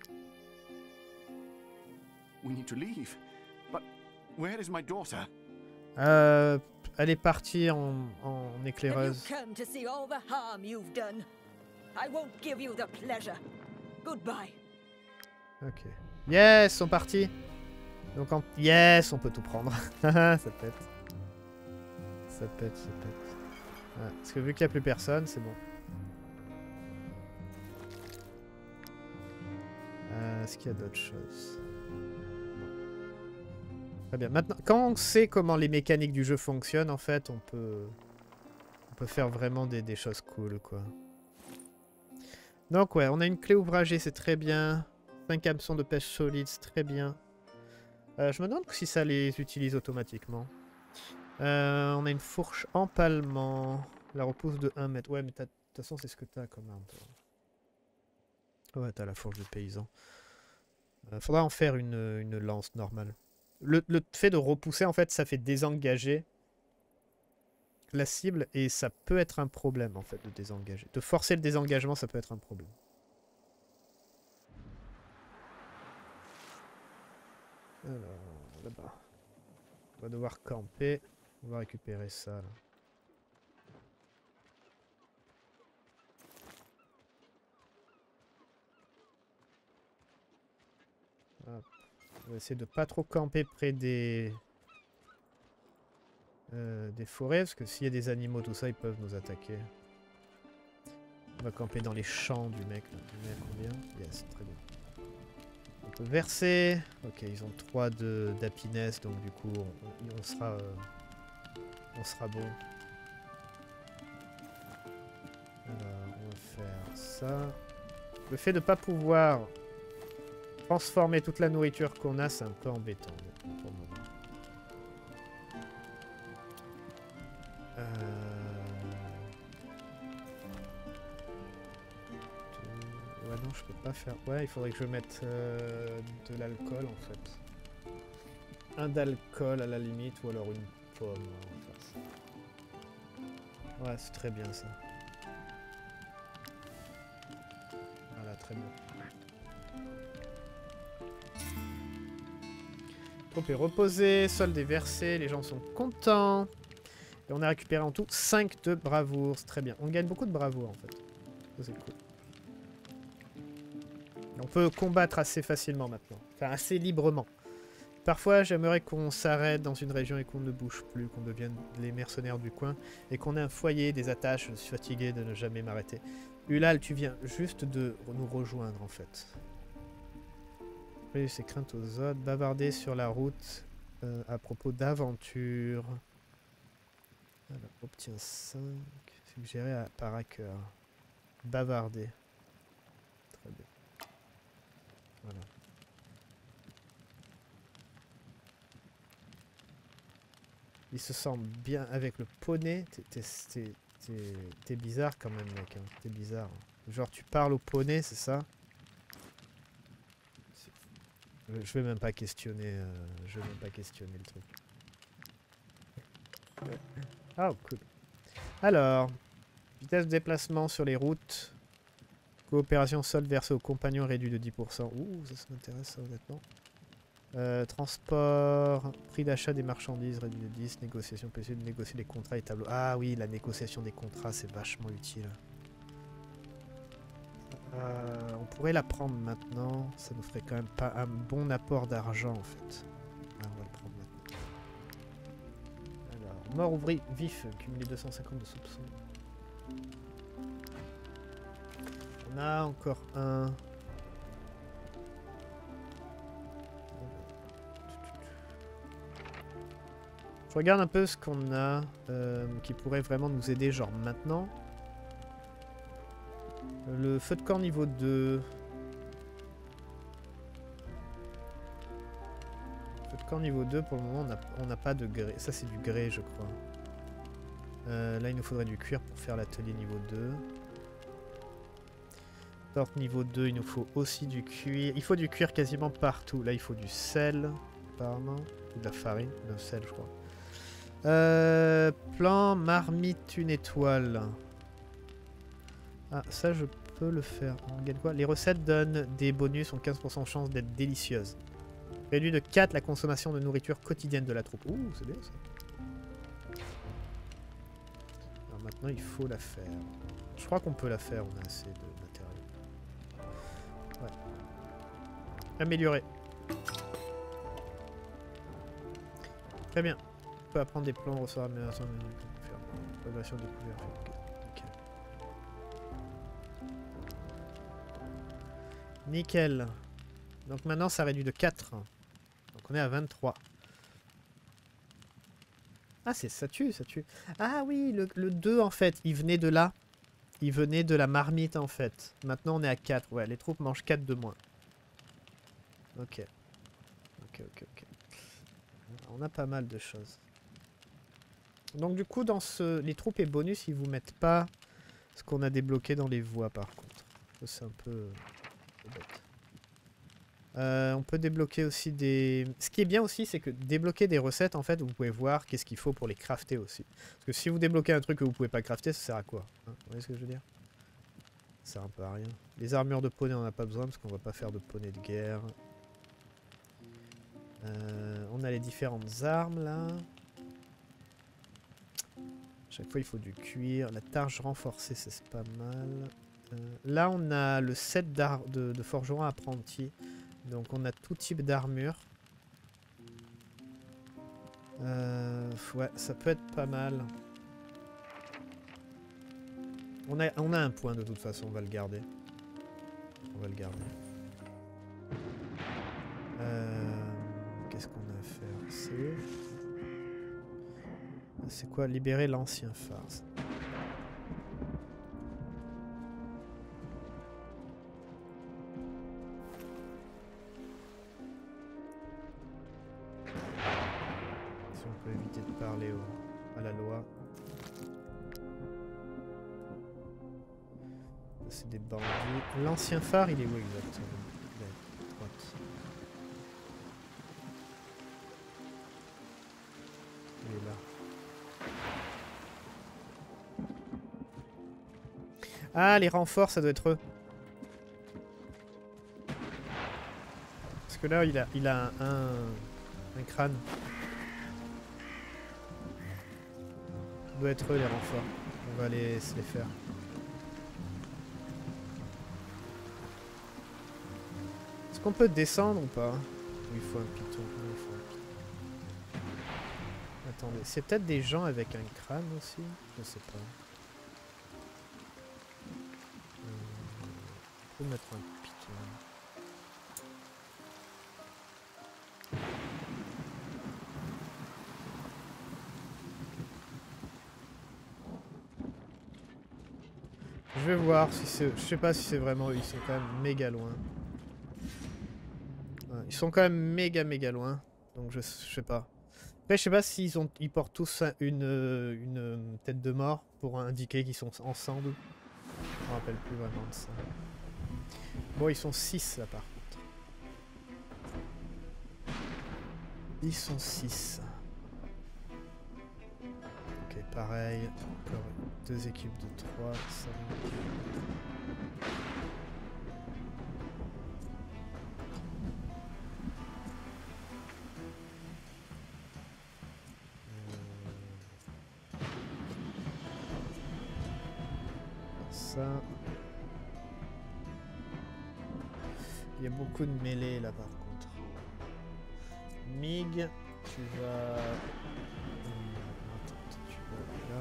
We need to leave. But where is my daughter? Elle est partie en Have éclaireuse. you come to see all the harm you've done? I won't give you the pleasure. Goodbye. Ok. Yes, ils sont partis. Donc yes, on peut tout prendre. Ça pète. Ça pète, ça pète. Ouais, parce que vu qu'il n'y a plus personne, c'est bon. Est-ce qu'il y a d'autres choses? Très bien. Maintenant, quand on sait comment les mécaniques du jeu fonctionnent, en fait, on peut faire vraiment des choses cool, quoi. Donc ouais, on a une clé ouvragée, c'est très bien. 5 hameçons de pêche solides, c'est très bien. Je me demande si ça les utilise automatiquement. On a une fourche empalement. La repousse de 1 mètre. Ouais, mais de toute façon, c'est ce que t'as comme arme, toi. Ouais, t'as la fourche de paysan. Faudra en faire une lance normale. Le fait de repousser, en fait, ça fait désengager la cible et ça peut être un problème, en fait, de désengager. De forcer le désengagement, ça peut être un problème. Alors, là-bas. On va devoir camper. On va récupérer ça, là. Hop. On va essayer de pas trop camper près des forêts, parce que s'il y a des animaux, tout ça, ils peuvent nous attaquer. On va camper dans les champs du mec, là. Du mec, combien? Yes, très bien. On peut verser. Ok, ils ont 3 d'happiness, donc du coup, on sera bon. Alors, on va faire ça. Le fait de ne pas pouvoir transformer toute la nourriture qu'on a, c'est un peu embêtant pour le moment. Ouais, non, je peux pas faire... Ouais, il faudrait que je mette de l'alcool, en fait. Un d'alcool, à la limite, ou alors une pomme. On va faire ça. Ouais, c'est très bien, ça. Voilà, très bien. Troupe est reposée, solde est versé, les gens sont contents. Et on a récupéré en tout 5 de bravoure, c'est très bien. On gagne beaucoup de bravoure, en fait. Ça, c'est cool. On peut combattre assez facilement maintenant. Enfin, assez librement. Parfois, j'aimerais qu'on s'arrête dans une région et qu'on ne bouge plus, qu'on devienne les mercenaires du coin et qu'on ait un foyer, des attaches. Je suis fatigué de ne jamais m'arrêter. Ulal, tu viens juste de nous rejoindre en fait. Oui, c'est crainte aux autres. Bavarder sur la route à propos d'aventure. Alors, obtient 5. Suggéré par hacker. Bavarder. Très bien. Voilà. Il se sent bien avec le poney. T'es bizarre quand même, mec. Hein. T'es bizarre. Genre, tu parles au poney, c'est ça? Je vais même pas questionner. Je vais même pas questionner le truc. Ah, cool. Alors, vitesse de déplacement sur les routes. Coopération solde versée aux compagnons réduit de 10%. Ouh, ça m'intéresse, ça, honnêtement. Transport, prix d'achat des marchandises réduit de 10, négociation possible de négocier les contrats et tableaux. Ah oui, la négociation des contrats, c'est vachement utile. On pourrait la prendre maintenant, ça nous ferait quand même pas un bon apport d'argent en fait. Ah, on va le prendre maintenant. Alors, mort ouvrier vif, cumulé 250 de soupçons. On a encore un. Je regarde un peu ce qu'on a qui pourrait vraiment nous aider, genre maintenant. Le feu de camp niveau 2. Feu de camp niveau 2, pour le moment, on n'a pas de grès. Ça, c'est du grès, je crois. Là, il nous faudrait du cuir pour faire l'atelier niveau 2. Porte niveau 2, il nous faut aussi du cuir. Il faut du cuir quasiment partout. Là, il faut du sel, apparemment. Ou de la farine. Le sel, je crois. Plan marmite une étoile. Ah, ça je peux le faire. On gagne quoi? Les recettes donnent des bonus, ont 15% de chance d'être délicieuses. Réduit de 4 la consommation de nourriture quotidienne de la troupe. Ouh, c'est bien ça. Alors maintenant il faut la faire. Je crois qu'on peut la faire, on a assez de matériel. Ouais. Améliorer. Très bien. On peut apprendre des plans, recevoir l'amélioration de progression découverte. Ok. Nickel. Donc maintenant ça réduit de 4. Donc on est à 23. Ah ça tue, ça tue. Ah oui, le 2 en fait, il venait de là. Il venait de la marmite en fait. Maintenant on est à 4. Ouais, les troupes mangent 4 de moins. Ok. Ok. On a pas mal de choses. Donc du coup, dans les troupes et bonus, ils vous mettent pas ce qu'on a débloqué dans les voies par contre. C'est un peu bête. On peut débloquer aussi des... Ce qui est bien aussi, c'est que débloquer des recettes, en fait, vous pouvez voir qu'est-ce qu'il faut pour les crafter aussi. Parce que si vous débloquez un truc que vous pouvez pas crafter, ça sert à quoi hein? Vous voyez ce que je veux dire? Ça sert un peu à rien. Les armures de poney, on n'a pas besoin parce qu'on va pas faire de poney de guerre. On a les différentes armes là. Chaque fois il faut du cuir. La targe renforcée c'est pas mal. Là on a le set de forgeron apprenti. Donc on a tout type d'armure. Ouais ça peut être pas mal. On a un point de toute façon, on va le garder. On va le garder. Qu'est-ce qu'on a à faire? C'est quoi? Libérer l'ancien phare. Si on peut éviter de parler à la loi. C'est des bandits. L'ancien phare, il est où exactement? Il est à droite. Il est là. Ah, les renforts, ça doit être eux. Parce que là, il a un crâne. Ça doit être eux, les renforts. On va se les faire. Est-ce qu'on peut descendre ou pas? Ou il faut un piton? Non, il faut un attendez. C'est peut-être des gens avec un crâne aussi? Je sais pas. On peut mettre un piton. Je vais voir si c'est... Je sais pas si c'est vraiment eux. Ils sont quand même méga loin. Ouais, ils sont quand même méga loin. Donc je sais pas. Après, je sais pas s'ils ils portent tous une tête de mort pour indiquer qu'ils sont ensemble. Je me rappelle plus vraiment de ça. Bon, ils sont 6 là par contre. Ils sont 6. Ok, pareil. Encore 2 équipes de 3. Ça va. Ça. Il y a beaucoup de mêlées là par contre. Mig, tu vas... Attends, tu vas là.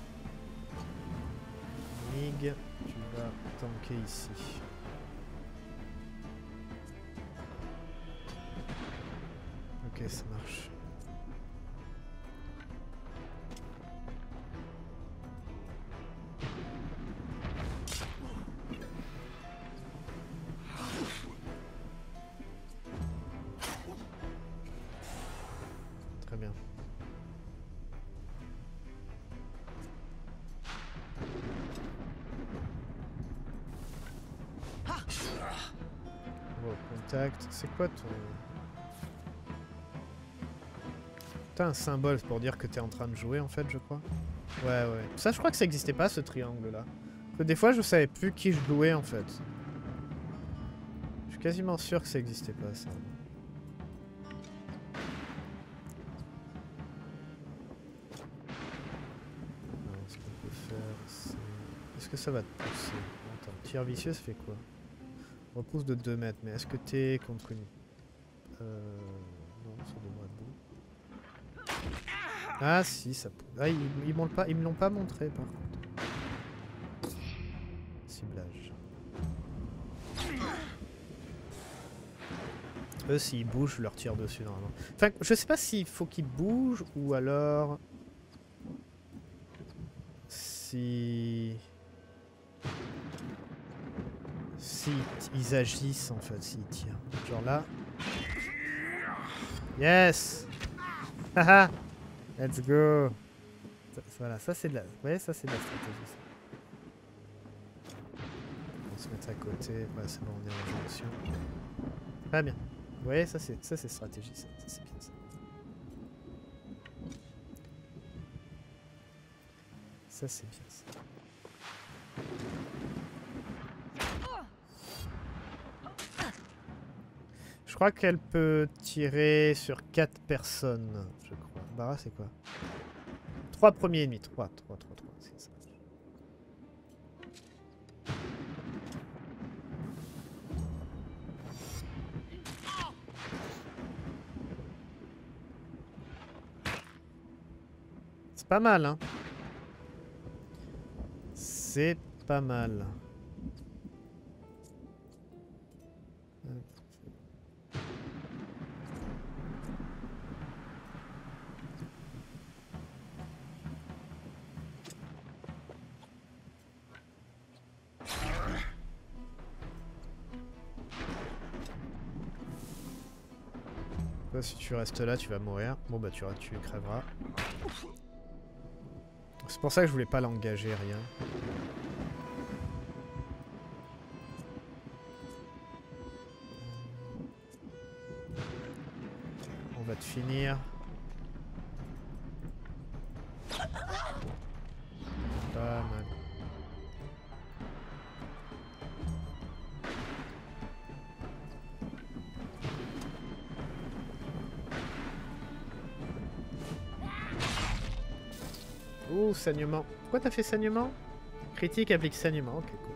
Mig, tu vas tanker ici. Ok, ça marche. Très bien. Bon, contact. C'est quoi ton... T'as un symbole pour dire que t'es en train de jouer en fait, je crois. Ouais. Ça, je crois que ça existait pas ce triangle là. Parce que des fois, je savais plus qui je jouais en fait. Je suis quasiment sûr que ça existait pas ça. Alors, ce qu'on peut faire, c'est... Est-ce que ça va te pousser? Attends, tir vicieux, ça fait quoi? Repousse de 2 mètres, mais est-ce que t'es contre une... Non, ça devrait être bon. Ah si, ça peut... Ah, ils me l'ont pas montré par contre. Ciblage. Eux, s'ils bougent, je leur tire dessus normalement. Enfin, je sais pas s'il faut qu'ils bougent ou alors... Si ils agissent en fait, s'ils tirent. Genre là. Yes. Haha. Let's go. Voilà, ça c'est de la... Ouais, ça c'est de la stratégie. Ça. On va se mettre à côté. Ouais, c'est bon, on est en jonction. Très bien. Ouais, ça c'est stratégie, ça c'est bien ça. Ça c'est bien ça. Je crois qu'elle peut tirer sur 4 personnes, je crois. Barra, c'est quoi? 3 premiers ennemis. 3, c'est ça. C'est pas mal, hein. C'est pas mal. Si tu restes là, tu vas mourir. Bon bah tu crèveras. C'est pour ça que je voulais pas l'engager, rien. On va te finir. Pas mal. Ouh, saignement. Pourquoi t'as fait saignement? Critique applique saignement. Ok, cool.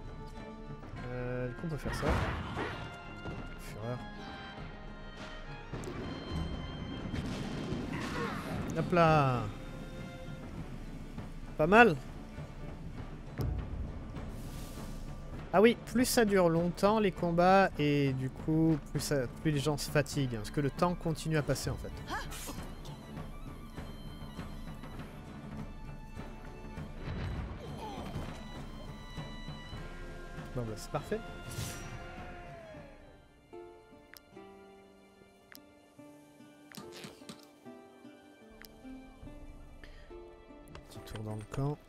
Du coup, on peut faire ça. Fureur. Hop là. Pas mal. Ah oui, plus ça dure longtemps les combats et du coup plus les gens se fatiguent. Parce que le temps continue à passer en fait. Bon bah c'est parfait. Petit tour dans le camp.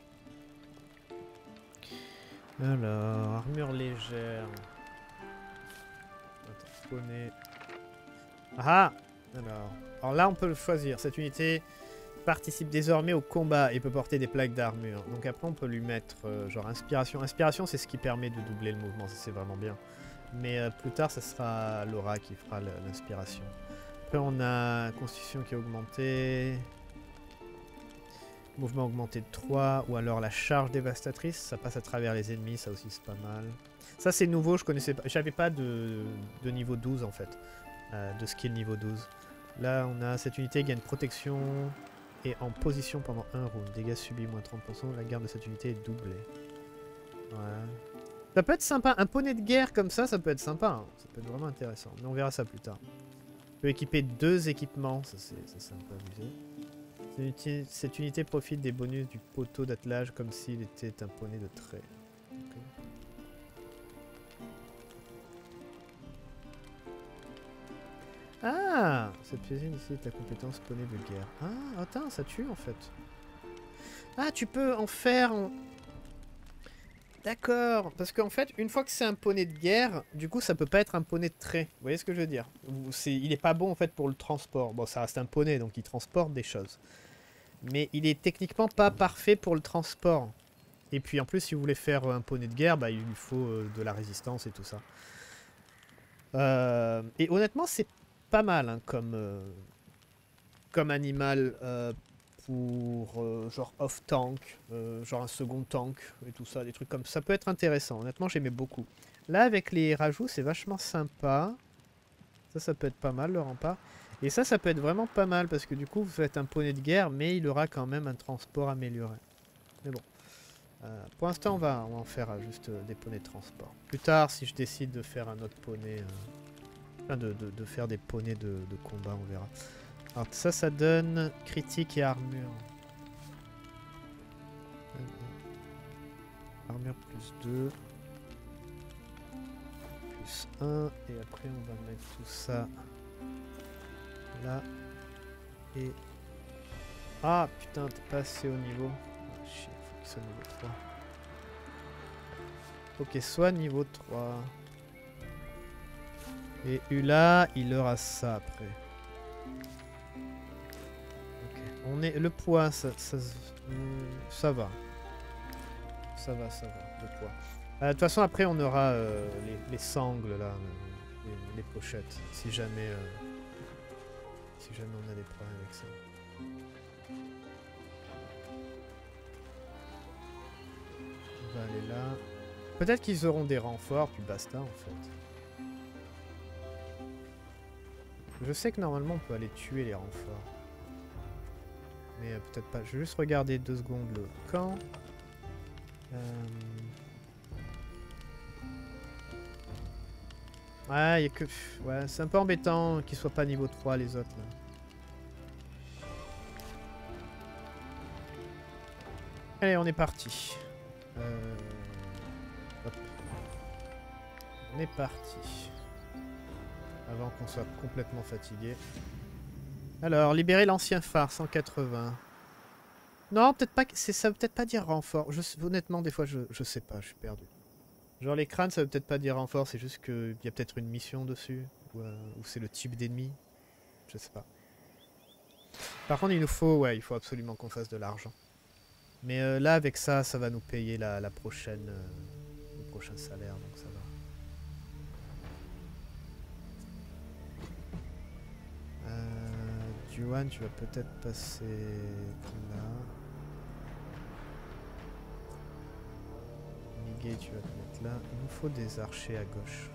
Alors, armure légère. Attends, poney. Ah! Alors là on peut le choisir. Cette unité participe désormais au combat et peut porter des plaques d'armure. Donc après on peut lui mettre genre inspiration. Inspiration c'est ce qui permet de doubler le mouvement, ça c'est vraiment bien. Mais plus tard ça sera Laura qui fera l'inspiration. Après on a constitution qui est augmentée. Mouvement augmenté de 3 ou alors la charge dévastatrice, ça passe à travers les ennemis, ça aussi c'est pas mal. Ça c'est nouveau, je connaissais pas, j'avais pas de niveau 12 en fait, de skill niveau 12. Là on a cette unité gagne protection et en position pendant un round. Dégâts subis moins 30%, la garde de cette unité est doublée. Ouais. Ça peut être sympa, un poney de guerre comme ça peut être sympa, hein. Ça peut être vraiment intéressant, mais on verra ça plus tard. On peut équiper 2 équipements, ça c'est un peu abusé. Cette unité profite des bonus du poteau d'attelage comme s'il était un poney de trait. Okay. Ah! Cette pièce ici est ta compétence poney de guerre. Ah, attends, ça tue en fait. Ah, tu peux en faire... D'accord, parce qu'en fait, une fois que c'est un poney de guerre, du coup ça peut pas être un poney de trait. Vous voyez ce que je veux dire? Il est pas bon en fait pour le transport. Bon, ça reste un poney, donc il transporte des choses. Mais il est techniquement pas parfait pour le transport. Et puis en plus, si vous voulez faire un poney de guerre, bah, il lui faut de la résistance et tout ça. Et honnêtement, c'est pas mal hein, comme animal pour genre off-tank, genre un second tank et tout ça, des trucs comme ça. Ça peut être intéressant. Honnêtement, j'aimais beaucoup. Là, avec les rajouts, c'est vachement sympa. Ça peut être pas mal, le rempart. Et ça peut être vraiment pas mal parce que du coup vous faites un poney de guerre mais il aura quand même un transport amélioré. Mais bon, pour l'instant on va en faire juste des poneys de transport. Plus tard si je décide de faire un autre poney, enfin de faire des poneys de combat on verra. Alors ça donne critique et armure. Armure plus 2. Plus 1 et après on va mettre tout ça là et ah putain t'es pas assez haut niveau. Oh, shit, faut qu'il soit niveau 3. Ok, soit niveau 3 et Ula il aura ça après. Ok, on est le poids ça va ça va le poids. De toute façon après on aura les sangles là, les pochettes si jamais on a des problèmes avec ça. On va aller là. Peut-être qu'ils auront des renforts, puis basta en fait. Je sais que normalement on peut aller tuer les renforts. Mais peut-être pas. Je vais juste regarder 2 secondes le camp. Ouais, y a que... ouais, c'est un peu embêtant qu'ils soient pas niveau 3 les autres là. Allez, on est parti. Hop. On est parti. Avant qu'on soit complètement fatigué. Alors, libérer l'ancien phare, 180. Non, peut-être pas. Ça veut peut-être pas dire renfort. Honnêtement, des fois, je sais pas, je suis perdu. Genre les crânes, ça veut peut-être pas dire renfort, c'est juste qu'il y a peut-être une mission dessus. Ou c'est le type d'ennemi. Je sais pas. Par contre, il faut absolument qu'on fasse de l'argent. Mais là, avec ça, ça va nous payer la prochaine, le prochain salaire, donc ça va. Duan, tu vas peut-être passer là. Miguel, tu vas te mettre là. Il nous faut des archers à gauche.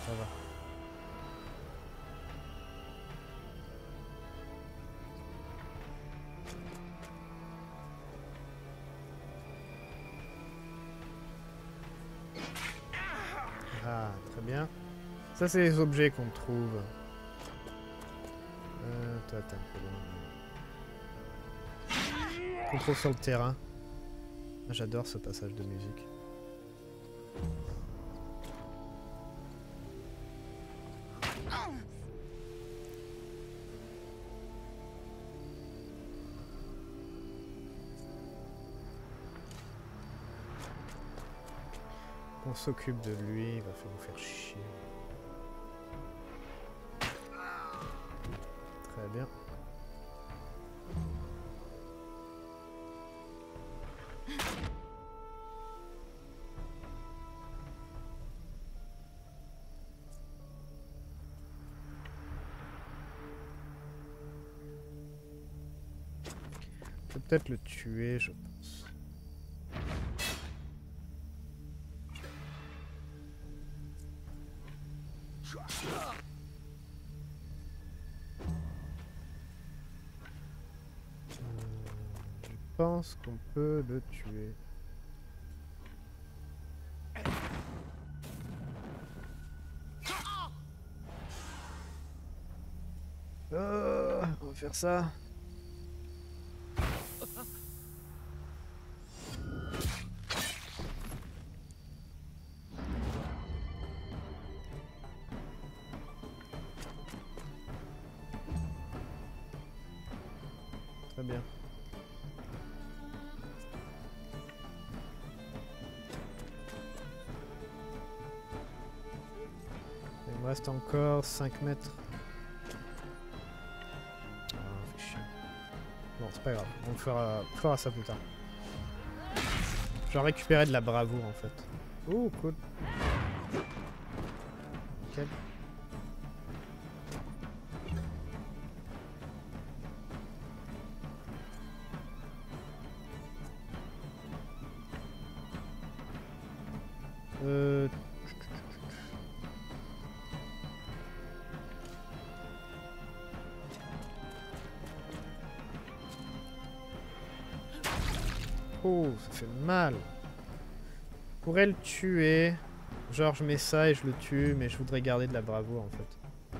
Ça va. Ah, très bien. Ça, c'est les objets qu'on trouve. Toi, t'es un peu loin. Contrôle sur le terrain. J'adore ce passage de musique. On s'occupe de lui, il va nous faire chier. Très bien. Je peux peut-être le tuer, je pense. Je pense qu'on peut le tuer. On va faire ça. Très bien. Il me reste encore 5 mètres. Ah, fait chier. Bon, c'est pas grave, on fera ça plus tard. Je vais récupérer de la bravoure en fait. Oh, cool. Nickel. Oh, ça fait mal. Je pourrais le tuer. Genre, je mets ça et je le tue, mais je voudrais garder de la bravoure en fait.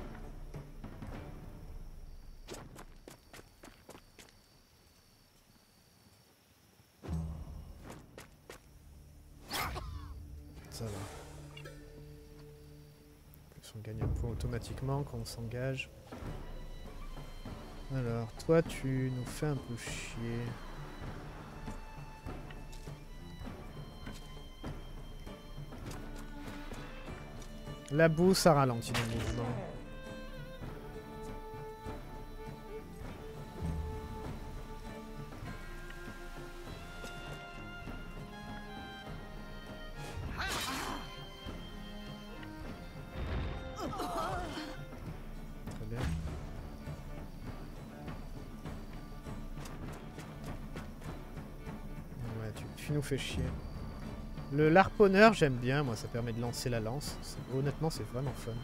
Ça va. En plus, on gagne un point automatiquement quand on s'engage. Alors, toi, tu nous fais un peu chier. La boue, ça ralentit le mouvement. Très bien. Ouais, tu nous fais chier. Le l'harponneur, j'aime bien, moi, ça permet de lancer la lance. Honnêtement, c'est vraiment fun.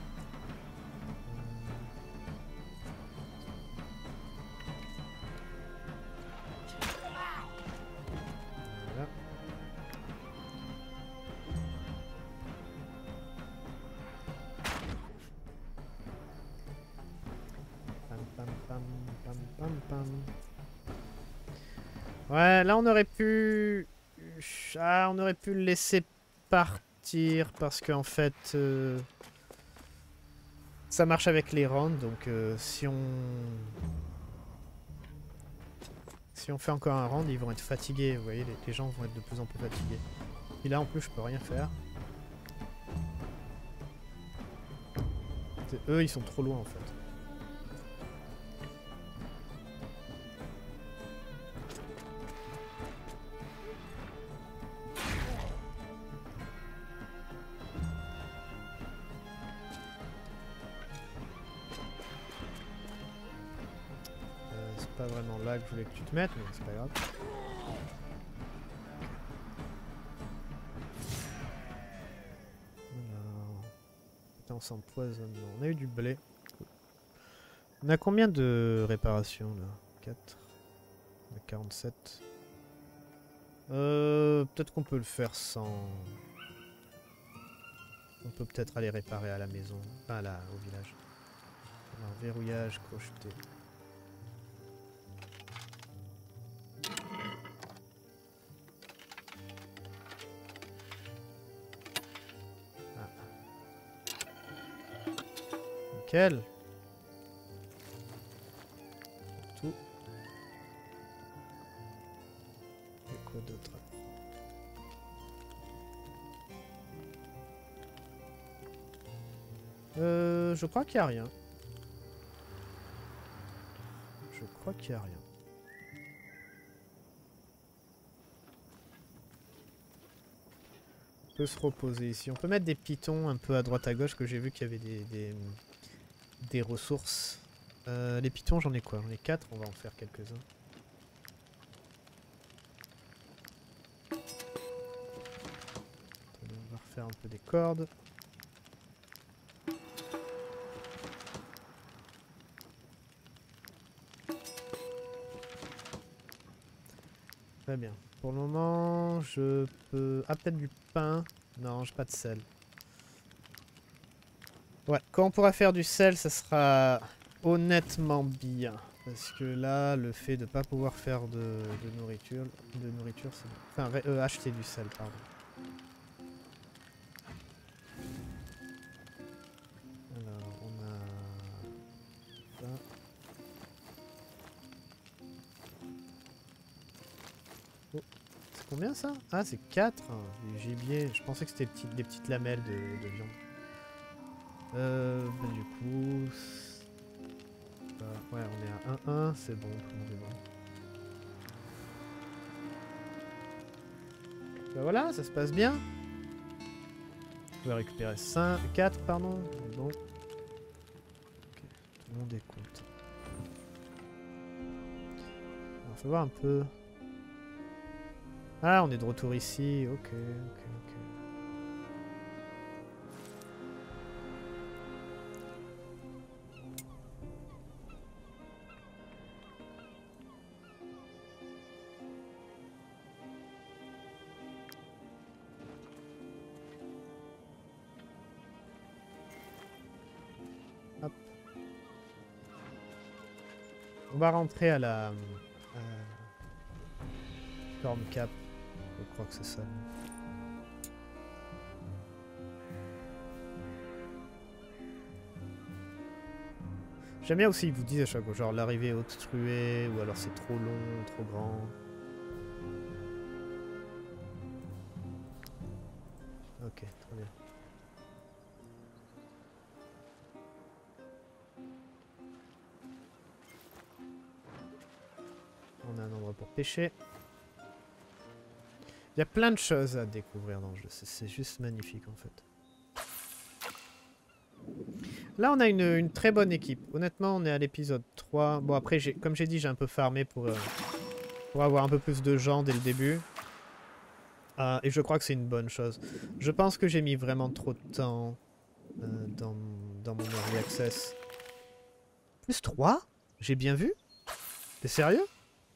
Voilà. Pam, pam, pam, pam, pam, pam. Ouais, là, on aurait pu... Ah, on aurait pu le laisser partir parce qu'en fait ça marche avec les rounds, donc si on fait encore un round, ils vont être fatigués, vous voyez, les gens vont être de plus en plus fatigués. Et là en plus je peux rien faire. Eux ils sont trop loin en fait. Pas vraiment là que je voulais que tu te mettes, mais c'est pas grave. Alors, résistance empoisonnement. On a eu du blé. On a combien de réparations là? 4. On a 47. Peut-être qu'on peut le faire sans... On peut peut-être aller réparer à la maison. Ah là, au village. Alors, verrouillage, crocheté. Ah. Nickel. Tout. Et quoi d'autre? Je crois qu'il n'y a rien. Je crois qu'il n'y a rien. On peut se reposer ici. On peut mettre des pitons un peu à droite à gauche, que j'ai vu qu'il y avait des ressources. Les pitons, j'en ai quoi? J'en ai 4, on va en faire quelques-uns. On va refaire un peu des cordes. Très bien. Pour le moment, je peux... Ah, peut-être du pain. Non, j'ai pas de sel. Ouais, quand on pourra faire du sel, ça sera honnêtement bien. Parce que là, le fait de pas pouvoir faire de nourriture, c'est... Enfin, acheter du sel, pardon. Alors, on a... ça. Combien ça? Ah, c'est 4 du gibier. Je pensais que c'était des petites lamelles de viande. Bah, du coup... ouais, on est à 1-1, c'est bon, tout le monde est bon. Bah voilà, ça se passe bien. On va récupérer 4, pardon. Bon. Okay. Tout le monde est content. Alors, faut voir un peu... Ah, on est de retour ici. Ok. Hop. On va rentrer à la... Stormcap. Je crois que c'est ça. J'aime bien aussi, ils vous disent à chaque fois, genre l'arrivée est obstruée, ou alors c'est trop long, trop grand. Ok, très bien. On a un endroit pour pêcher. Il y a plein de choses à découvrir dans le jeu, c'est juste magnifique en fait. Là on a une très bonne équipe, honnêtement on est à l'épisode 3. Bon après, comme j'ai dit, j'ai un peu farmé pour avoir un peu plus de gens dès le début. Et je crois que c'est une bonne chose. Je pense que j'ai mis vraiment trop de temps dans mon early access. Plus 3? J'ai bien vu? T'es sérieux?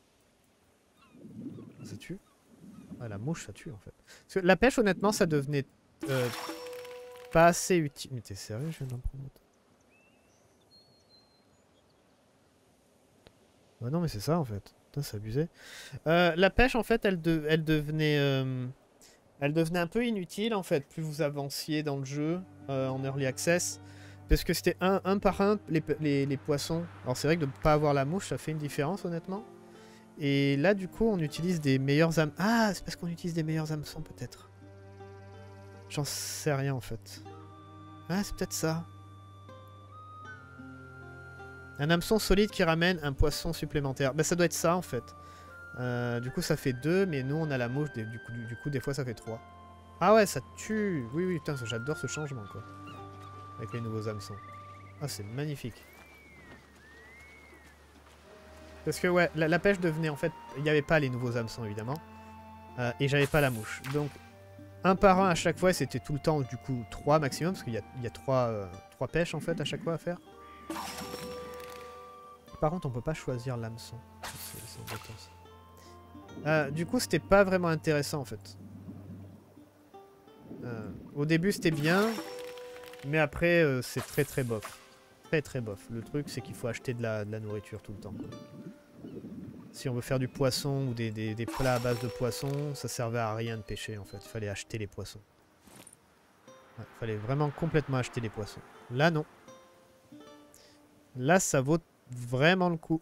Ça tue? Ah, la mouche, ça tue en fait. Parce que la pêche, honnêtement, ça devenait pas assez utile. Mais t'es sérieux, je viens d'en prendre autre. Bah non, mais c'est ça en fait. Putain, c'est abusé. La pêche, en fait, elle devenait un peu inutile en fait, plus vous avanciez dans le jeu en early access. Parce que c'était un par un les poissons. Alors c'est vrai que de ne pas avoir la mouche, ça fait une différence honnêtement. Et là, du coup, on utilise des meilleurs hameçons. Ah, c'est parce qu'on utilise des meilleurs hameçons, peut-être. J'en sais rien, en fait. Ah, c'est peut-être ça. Un hameçon solide qui ramène un poisson supplémentaire. Bah, ça doit être ça, en fait. Du coup, ça fait 2, mais nous, on a la mouche. Du coup, des fois, ça fait 3. Ah ouais, ça tue. Oui, oui, putain, j'adore ce changement, quoi. Avec les nouveaux hameçons. Ah, c'est magnifique. Parce que ouais, la pêche devenait en fait... Il n'y avait pas les nouveaux hameçons évidemment. Et j'avais pas la mouche. Donc un par un à chaque fois, c'était tout le temps du coup 3 maximum, parce qu'il y a 3 pêches en fait à chaque fois à faire. Par contre, on peut pas choisir l'hameçon. C'est embêtant, ça. Du coup, c'était pas vraiment intéressant en fait. Au début, c'était bien, mais après, c'est très très bof. Très très bof. Le truc, c'est qu'il faut acheter de la nourriture tout le temps. Si on veut faire du poisson ou des plats à base de poisson, ça servait à rien de pêcher en fait. Il fallait acheter les poissons. Il fallait vraiment complètement acheter les poissons. Là, non. Là, ça vaut vraiment le coup.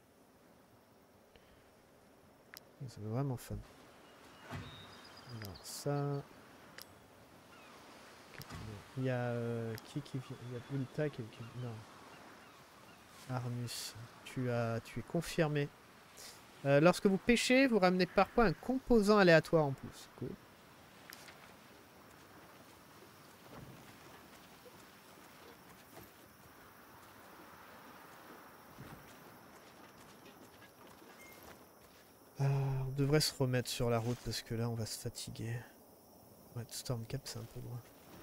C'est vraiment fun. Alors, ça... Il y a qui vient? Il y a Ulta qui... Non. Armus. Tu es confirmé. Lorsque vous pêchez, vous ramenez parfois un composant aléatoire en plus. Cool. On devrait se remettre sur la route parce que là on va se fatiguer. Ouais, Stormcap c'est un peu loin.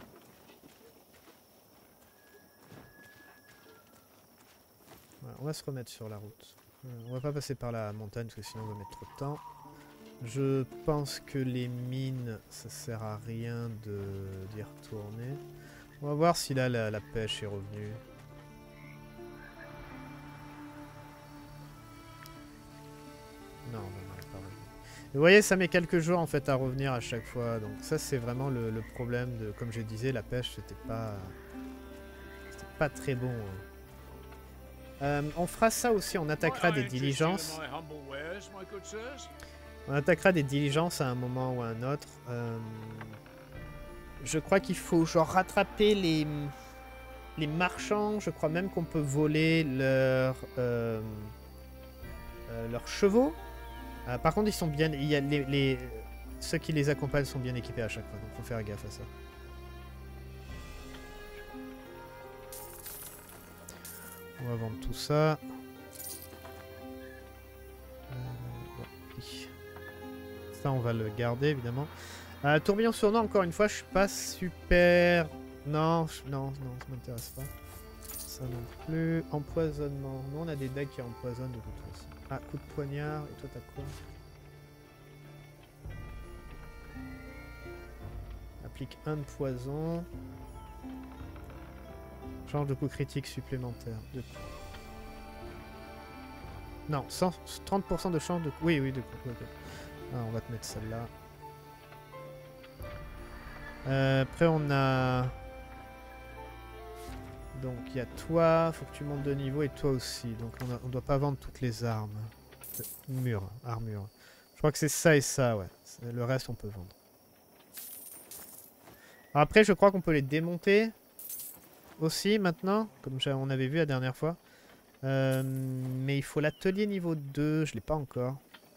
Voilà, on va se remettre sur la route. On va pas passer par la montagne parce que sinon on va mettre trop de temps. Je pense que les mines, ça sert à rien d'y retourner. On va voir si là la pêche est revenue. Non, elle est pas revenue. Vous voyez, ça met quelques jours en fait à revenir à chaque fois. Donc ça c'est vraiment le problème de, comme je disais, la pêche c'était pas très bon. On fera ça aussi, on attaquera des diligences. On attaquera des diligences à un moment ou à un autre. Je crois qu'il faut genre rattraper les marchands. Je crois même qu'on peut voler leurs chevaux. Par contre, ils sont bien. Il y a ceux qui les accompagnent sont bien équipés à chaque fois, donc faut faire gaffe à ça. On va vendre tout ça. Oui. Ça, on va le garder évidemment. Tourbillon sournant, encore une fois, je suis pas super. Non, non, ça m'intéresse pas. Ça non plus. Empoisonnement. Nous, on a des decks qui empoisonnent de toute façon. Ah, coup de poignard. Et toi, t'as quoi? Applique 1 de poison. Change de coup critique supplémentaire. De... Non, 30% de chance de coup. Oui, de coup. Okay. Ah, on va te mettre celle-là. Après, on a... Donc, il y a toi. Faut que tu montes de niveau et toi aussi. Donc, on doit pas vendre toutes les armes. Armure. Je crois que c'est ça et ça, ouais. Le reste, on peut vendre. Alors après, je crois qu'on peut les démonter aussi maintenant, comme on avait vu la dernière fois. Mais il faut l'atelier niveau 2, je l'ai pas encore.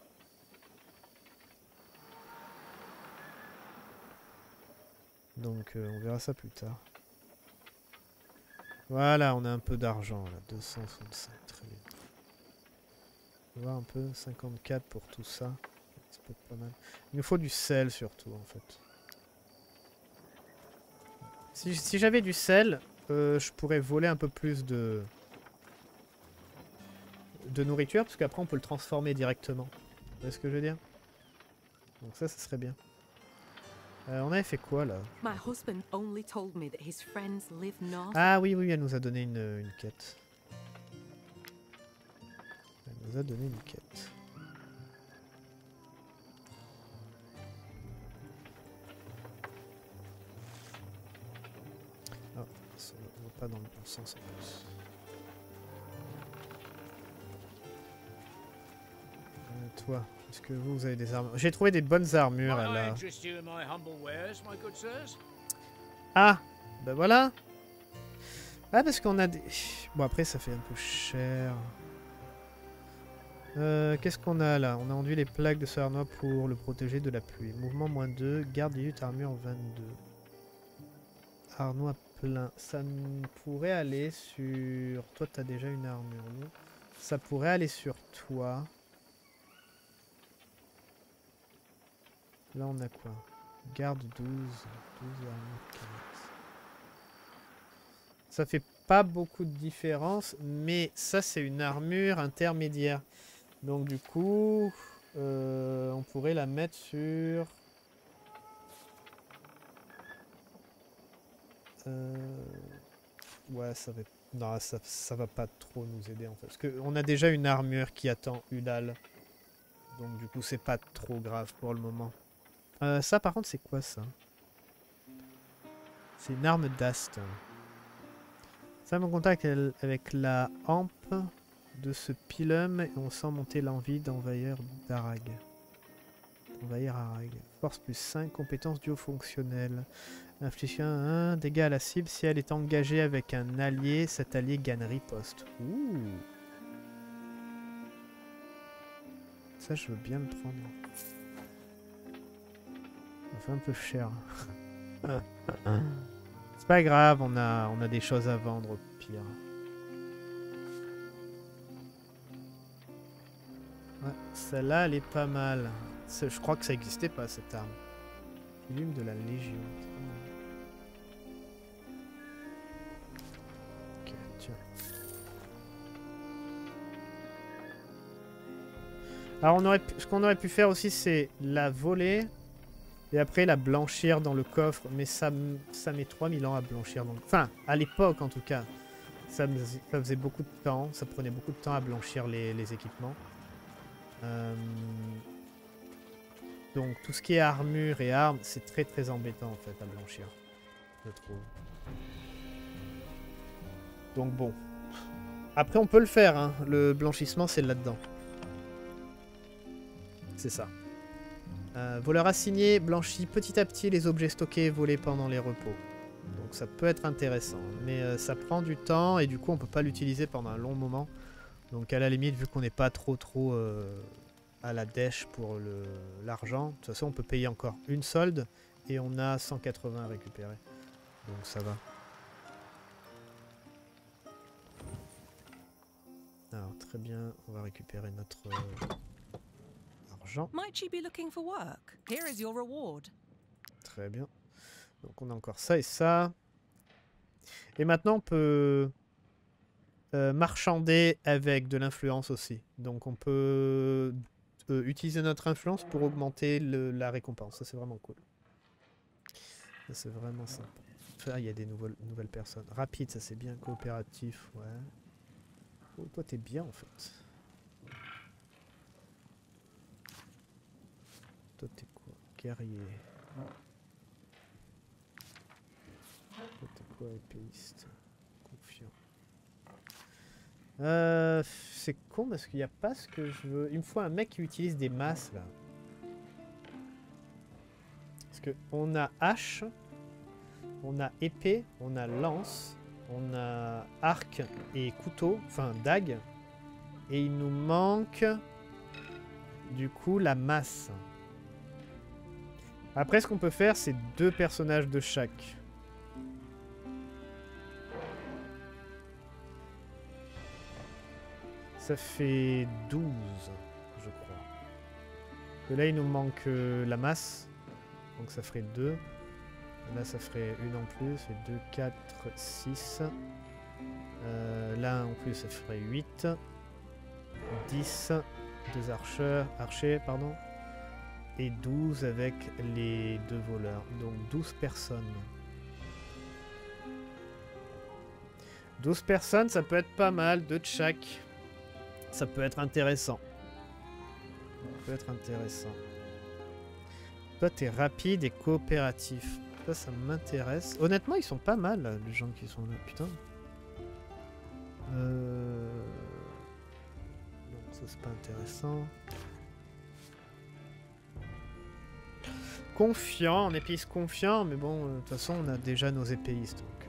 Donc on verra ça plus tard. Voilà, on a un peu d'argent là, 265, très bien. On va voir un peu, 54 pour tout ça. Ça peut être pas mal. Il nous faut du sel surtout en fait. Si j'avais du sel, je pourrais voler un peu plus de nourriture, parce qu'après on peut le transformer directement. Vous voyez ce que je veux dire? Donc ça serait bien. On avait fait quoi là? Ah oui, elle nous a donné une quête. Elle nous a donné une quête. Ah, ça ne va pas dans le bon sens en plus. Toi, est-ce que vous avez des armures? J'ai trouvé des bonnes armures là. Ah, bah voilà. Ah, parce qu'on a des... Bon, après, ça fait un peu cher. Qu'est-ce qu'on a là? On a enduit les plaques de Sarnois pour le protéger de la pluie. Mouvement -2, garde 18, armure 22. Arnois plein. Ça pourrait aller sur... Toi, t'as déjà une armure, non? Ça pourrait aller sur toi. Là, on a quoi? Garde 12. 12 armure 15. Ça fait pas beaucoup de différence, mais ça c'est une armure intermédiaire. Donc du coup, on pourrait la mettre sur... Ouais, ça va... Non, ça va pas trop nous aider en fait. Parce qu'on a déjà une armure qui attend Udal. Donc du coup, c'est pas trop grave pour le moment. Ça par contre, c'est quoi ça? C'est une arme d'Ast. Ça me contacte avec la hampe de ce pilum et on sent monter l'envie d'envahir d'Arag. Envahir Arag. Force plus 5, compétences duo-fonctionnelles. Infliger un dégâts à la cible. Si elle est engagée avec un allié, cet allié gagne riposte. Ouh. Ça, je veux bien le prendre. Ça fait un peu cher. C'est pas grave, on a des choses à vendre au pire. Ouais, celle-là, elle est pas mal. Je crois que ça n'existait pas, cette arme. Volume de la Légion. Ok, tiens. Alors, ce qu'on aurait pu faire aussi, c'est la voler. Et après la blanchir dans le coffre. Mais ça met 3000 ans à blanchir. Enfin, à l'époque en tout cas. Ça faisait beaucoup de temps. Ça prenait beaucoup de temps à blanchir les équipements. Donc tout ce qui est armure et armes, c'est très très embêtant en fait à blanchir. Je trouve. Donc bon. Après on peut le faire. Hein. Le blanchissement c'est là-dedans. C'est ça. Voleur assigné blanchit petit à petit les objets stockés et volés pendant les repos. Donc ça peut être intéressant. Mais ça prend du temps et du coup on peut pas l'utiliser pendant un long moment. Donc à la limite, vu qu'on n'est pas trop à la dèche pour l'argent, de toute façon on peut payer encore une solde et on a 180 à récupérer. Donc ça va. Alors très bien, on va récupérer notre... Might you be looking for work? Here is your reward. Très bien. Donc on a encore ça et ça. Et maintenant on peut marchander avec de l'influence aussi. Donc on peut utiliser notre influence pour augmenter la récompense. Ça c'est vraiment cool. Ça c'est vraiment sympa. Ah, il y a des nouvelles personnes. Rapide, ça c'est bien. Coopératif, ouais. Oh, toi t'es bien en fait. Toi t'es quoi? Guerrier. Toi t'es quoi? Épéiste. Confiant. C'est con parce qu'il n'y a pas ce que je veux. Il me faut un mec qui utilise des masses là. Parce que on a hache, on a épée, on a lance, on a arc et couteau, enfin dague. Et il nous manque du coup la masse. Après, ce qu'on peut faire, c'est 2 personnages de chaque. Ça fait 12, je crois. Et là, il nous manque la masse. Donc ça ferait 2. Et là, ça ferait une en plus. Ça fait 2, 4, 6. Là, en plus, ça ferait 8. 10. 2 archers, pardon. Et 12 avec les 2 voleurs. Donc 12 personnes. 12 personnes, ça peut être pas mal, 2 de chaque. Ça peut être intéressant. Ça peut être intéressant. Toi, t'es rapide et coopératif. Ça m'intéresse. Honnêtement, ils sont pas mal, là, les gens qui sont là. Putain. Non, ça, c'est pas intéressant. Confiant, on épéiste confiant, mais bon, de toute façon, on a déjà nos épéistes. Donc,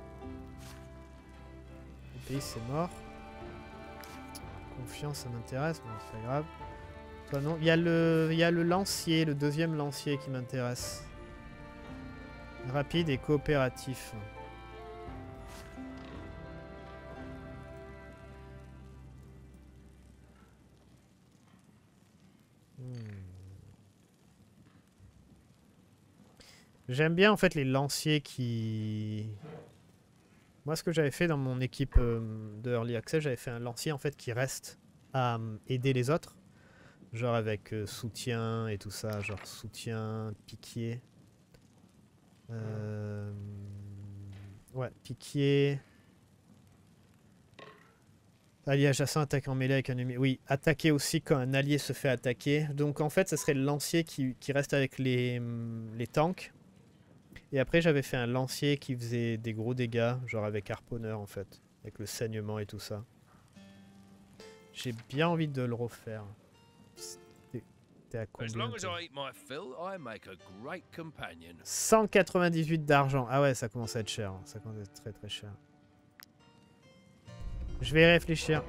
épéiste, c'est mort. Confiant, ça m'intéresse, mais c'est pas grave. Toi, non. Il y a le lancier, le deuxième lancier qui m'intéresse. Rapide et coopératif. J'aime bien en fait les lanciers qui... Moi ce que j'avais fait dans mon équipe de Early Access, j'avais fait un lancier en fait qui reste à aider les autres. Genre avec soutien et tout ça, genre soutien, piquier. Ouais, piquier. Allié adjacent, attaque en mêlée avec un ennemi. Oui, attaquer aussi quand un allié se fait attaquer. Donc en fait, ça serait le lancier qui reste avec les tanks. Et après, j'avais fait un lancier qui faisait des gros dégâts, genre avec harponneur en fait. Avec le saignement et tout ça. J'ai bien envie de le refaire. T'es à combien, toi ? 198 d'argent. Ah ouais, ça commence à être cher. Ça commence à être très très cher. Je vais y réfléchir.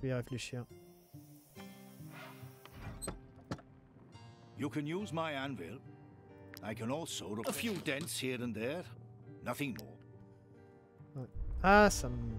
You can use my anvil. I can also a few dents here and there. Nothing more. Ouais. Ah, ça me...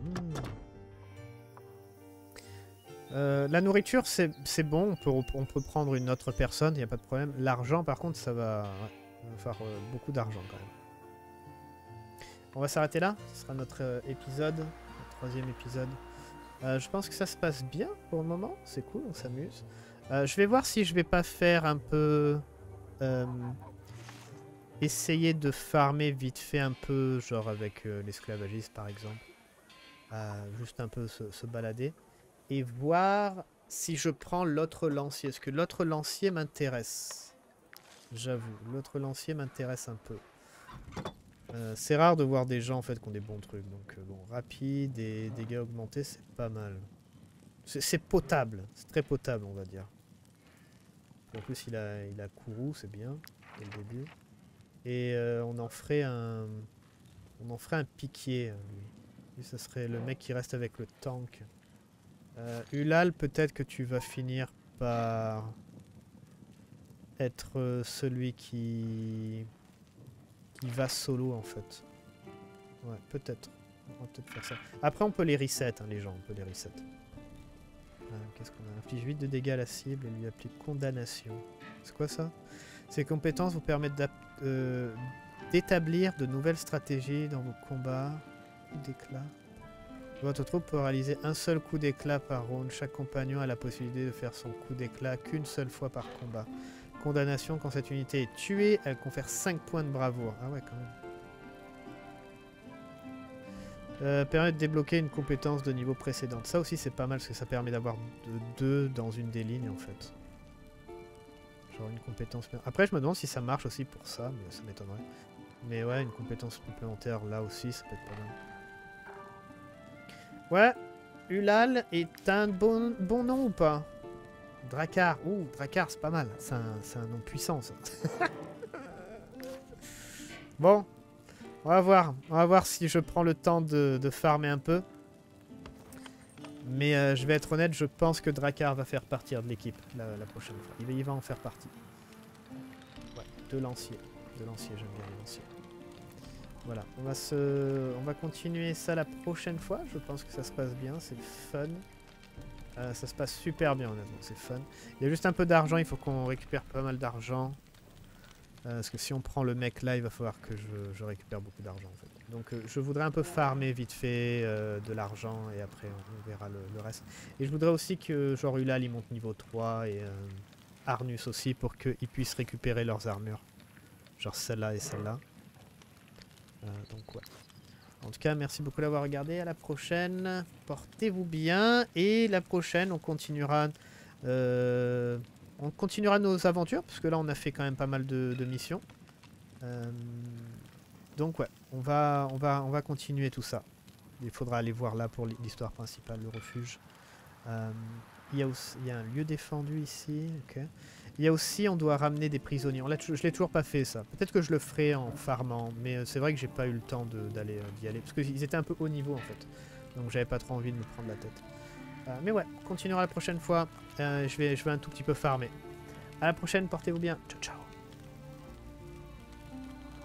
la nourriture, c'est bon. On peut prendre une autre personne, il n'y a pas de problème. L'argent, par contre, ça va faire beaucoup d'argent quand même. On va s'arrêter là. Ce sera notre épisode, notre 3e épisode. Je pense que ça se passe bien pour le moment. C'est cool, on s'amuse. Je vais voir si je vais pas faire un peu... essayer de farmer vite fait un peu, genre avec l'esclavagiste par exemple. Juste un peu se balader. Et voir si je prends l'autre lancier. Parce que l'autre lancier m'intéresse. J'avoue, l'autre lancier m'intéresse un peu. C'est rare de voir des gens en fait qui ont des bons trucs. Donc bon, rapide et dégâts augmentés, c'est pas mal. C'est potable. C'est très potable, on va dire. En plus, il a courroux, c'est bien. Dès le début. Et on en ferait un piquier. Lui, ça serait le mec qui reste avec le tank. Ulal, peut-être que tu vas finir par être celui qui va solo en fait. Ouais, peut-être. On va peut-être faire ça. Après, on peut les reset, hein, les gens. On peut les reset. Qu'est-ce qu'on a ? Inflige 8 de dégâts à la cible et lui applique condamnation. C'est quoi ça ? Ces compétences vous permettent d'établir de nouvelles stratégies dans vos combats. Coup d'éclat. Votre troupe peut réaliser un seul coup d'éclat par round. Chaque compagnon a la possibilité de faire son coup d'éclat qu'une seule fois par combat. Condamnation, quand cette unité est tuée, elle confère 5 points de bravoure. Ah ouais, quand même. Permet de débloquer une compétence de niveau précédente. Ça aussi c'est pas mal parce que ça permet d'avoir 2 dans une des lignes en fait. Genre une compétence... Après je me demande si ça marche aussi pour ça, mais ça m'étonnerait. Mais ouais, une compétence complémentaire là aussi, ça peut être pas mal. Ouais, Ulal est un bon nom ou pas? Drakkar, ouh, Drakkar c'est pas mal, c'est un nom puissant ça. Bon, on va voir si je prends le temps de farmer un peu. Mais je vais être honnête, je pense que Drakkar va faire partir de l'équipe la prochaine fois. Il va en faire partie. Ouais, 2 lanciers, j'aime bien les lanciers. Voilà, on va continuer ça la prochaine fois. Je pense que ça se passe bien, c'est fun. Ça se passe super bien honnêtement, c'est fun. Il y a juste un peu d'argent, il faut qu'on récupère pas mal d'argent. Parce que si on prend le mec là, il va falloir que je récupère beaucoup d'argent en fait. Donc je voudrais un peu farmer vite fait de l'argent et après on verra le reste. Et je voudrais aussi que genre Ulal il monte niveau 3 et Arnus aussi pour qu'ils puissent récupérer leurs armures. Genre celle-là et celle-là. Donc ouais. En tout cas, merci beaucoup d'avoir regardé. À la prochaine. Portez-vous bien. Et la prochaine, on continuera nos aventures. Parce que là, on a fait quand même pas mal de missions. Donc ouais, on va continuer tout ça. Il faudra aller voir là pour l'histoire principale, le refuge. Il y a un lieu défendu ici. Ok. Il y a aussi, on doit ramener des prisonniers. Je l'ai toujours pas fait ça. Peut-être que je le ferai en farmant, mais c'est vrai que j'ai pas eu le temps d'y aller. Parce qu'ils étaient un peu haut niveau en fait. Donc j'avais pas trop envie de me prendre la tête. Mais ouais, on continuera la prochaine fois. Je vais un tout petit peu farmer. À la prochaine, portez-vous bien. Ciao, ciao.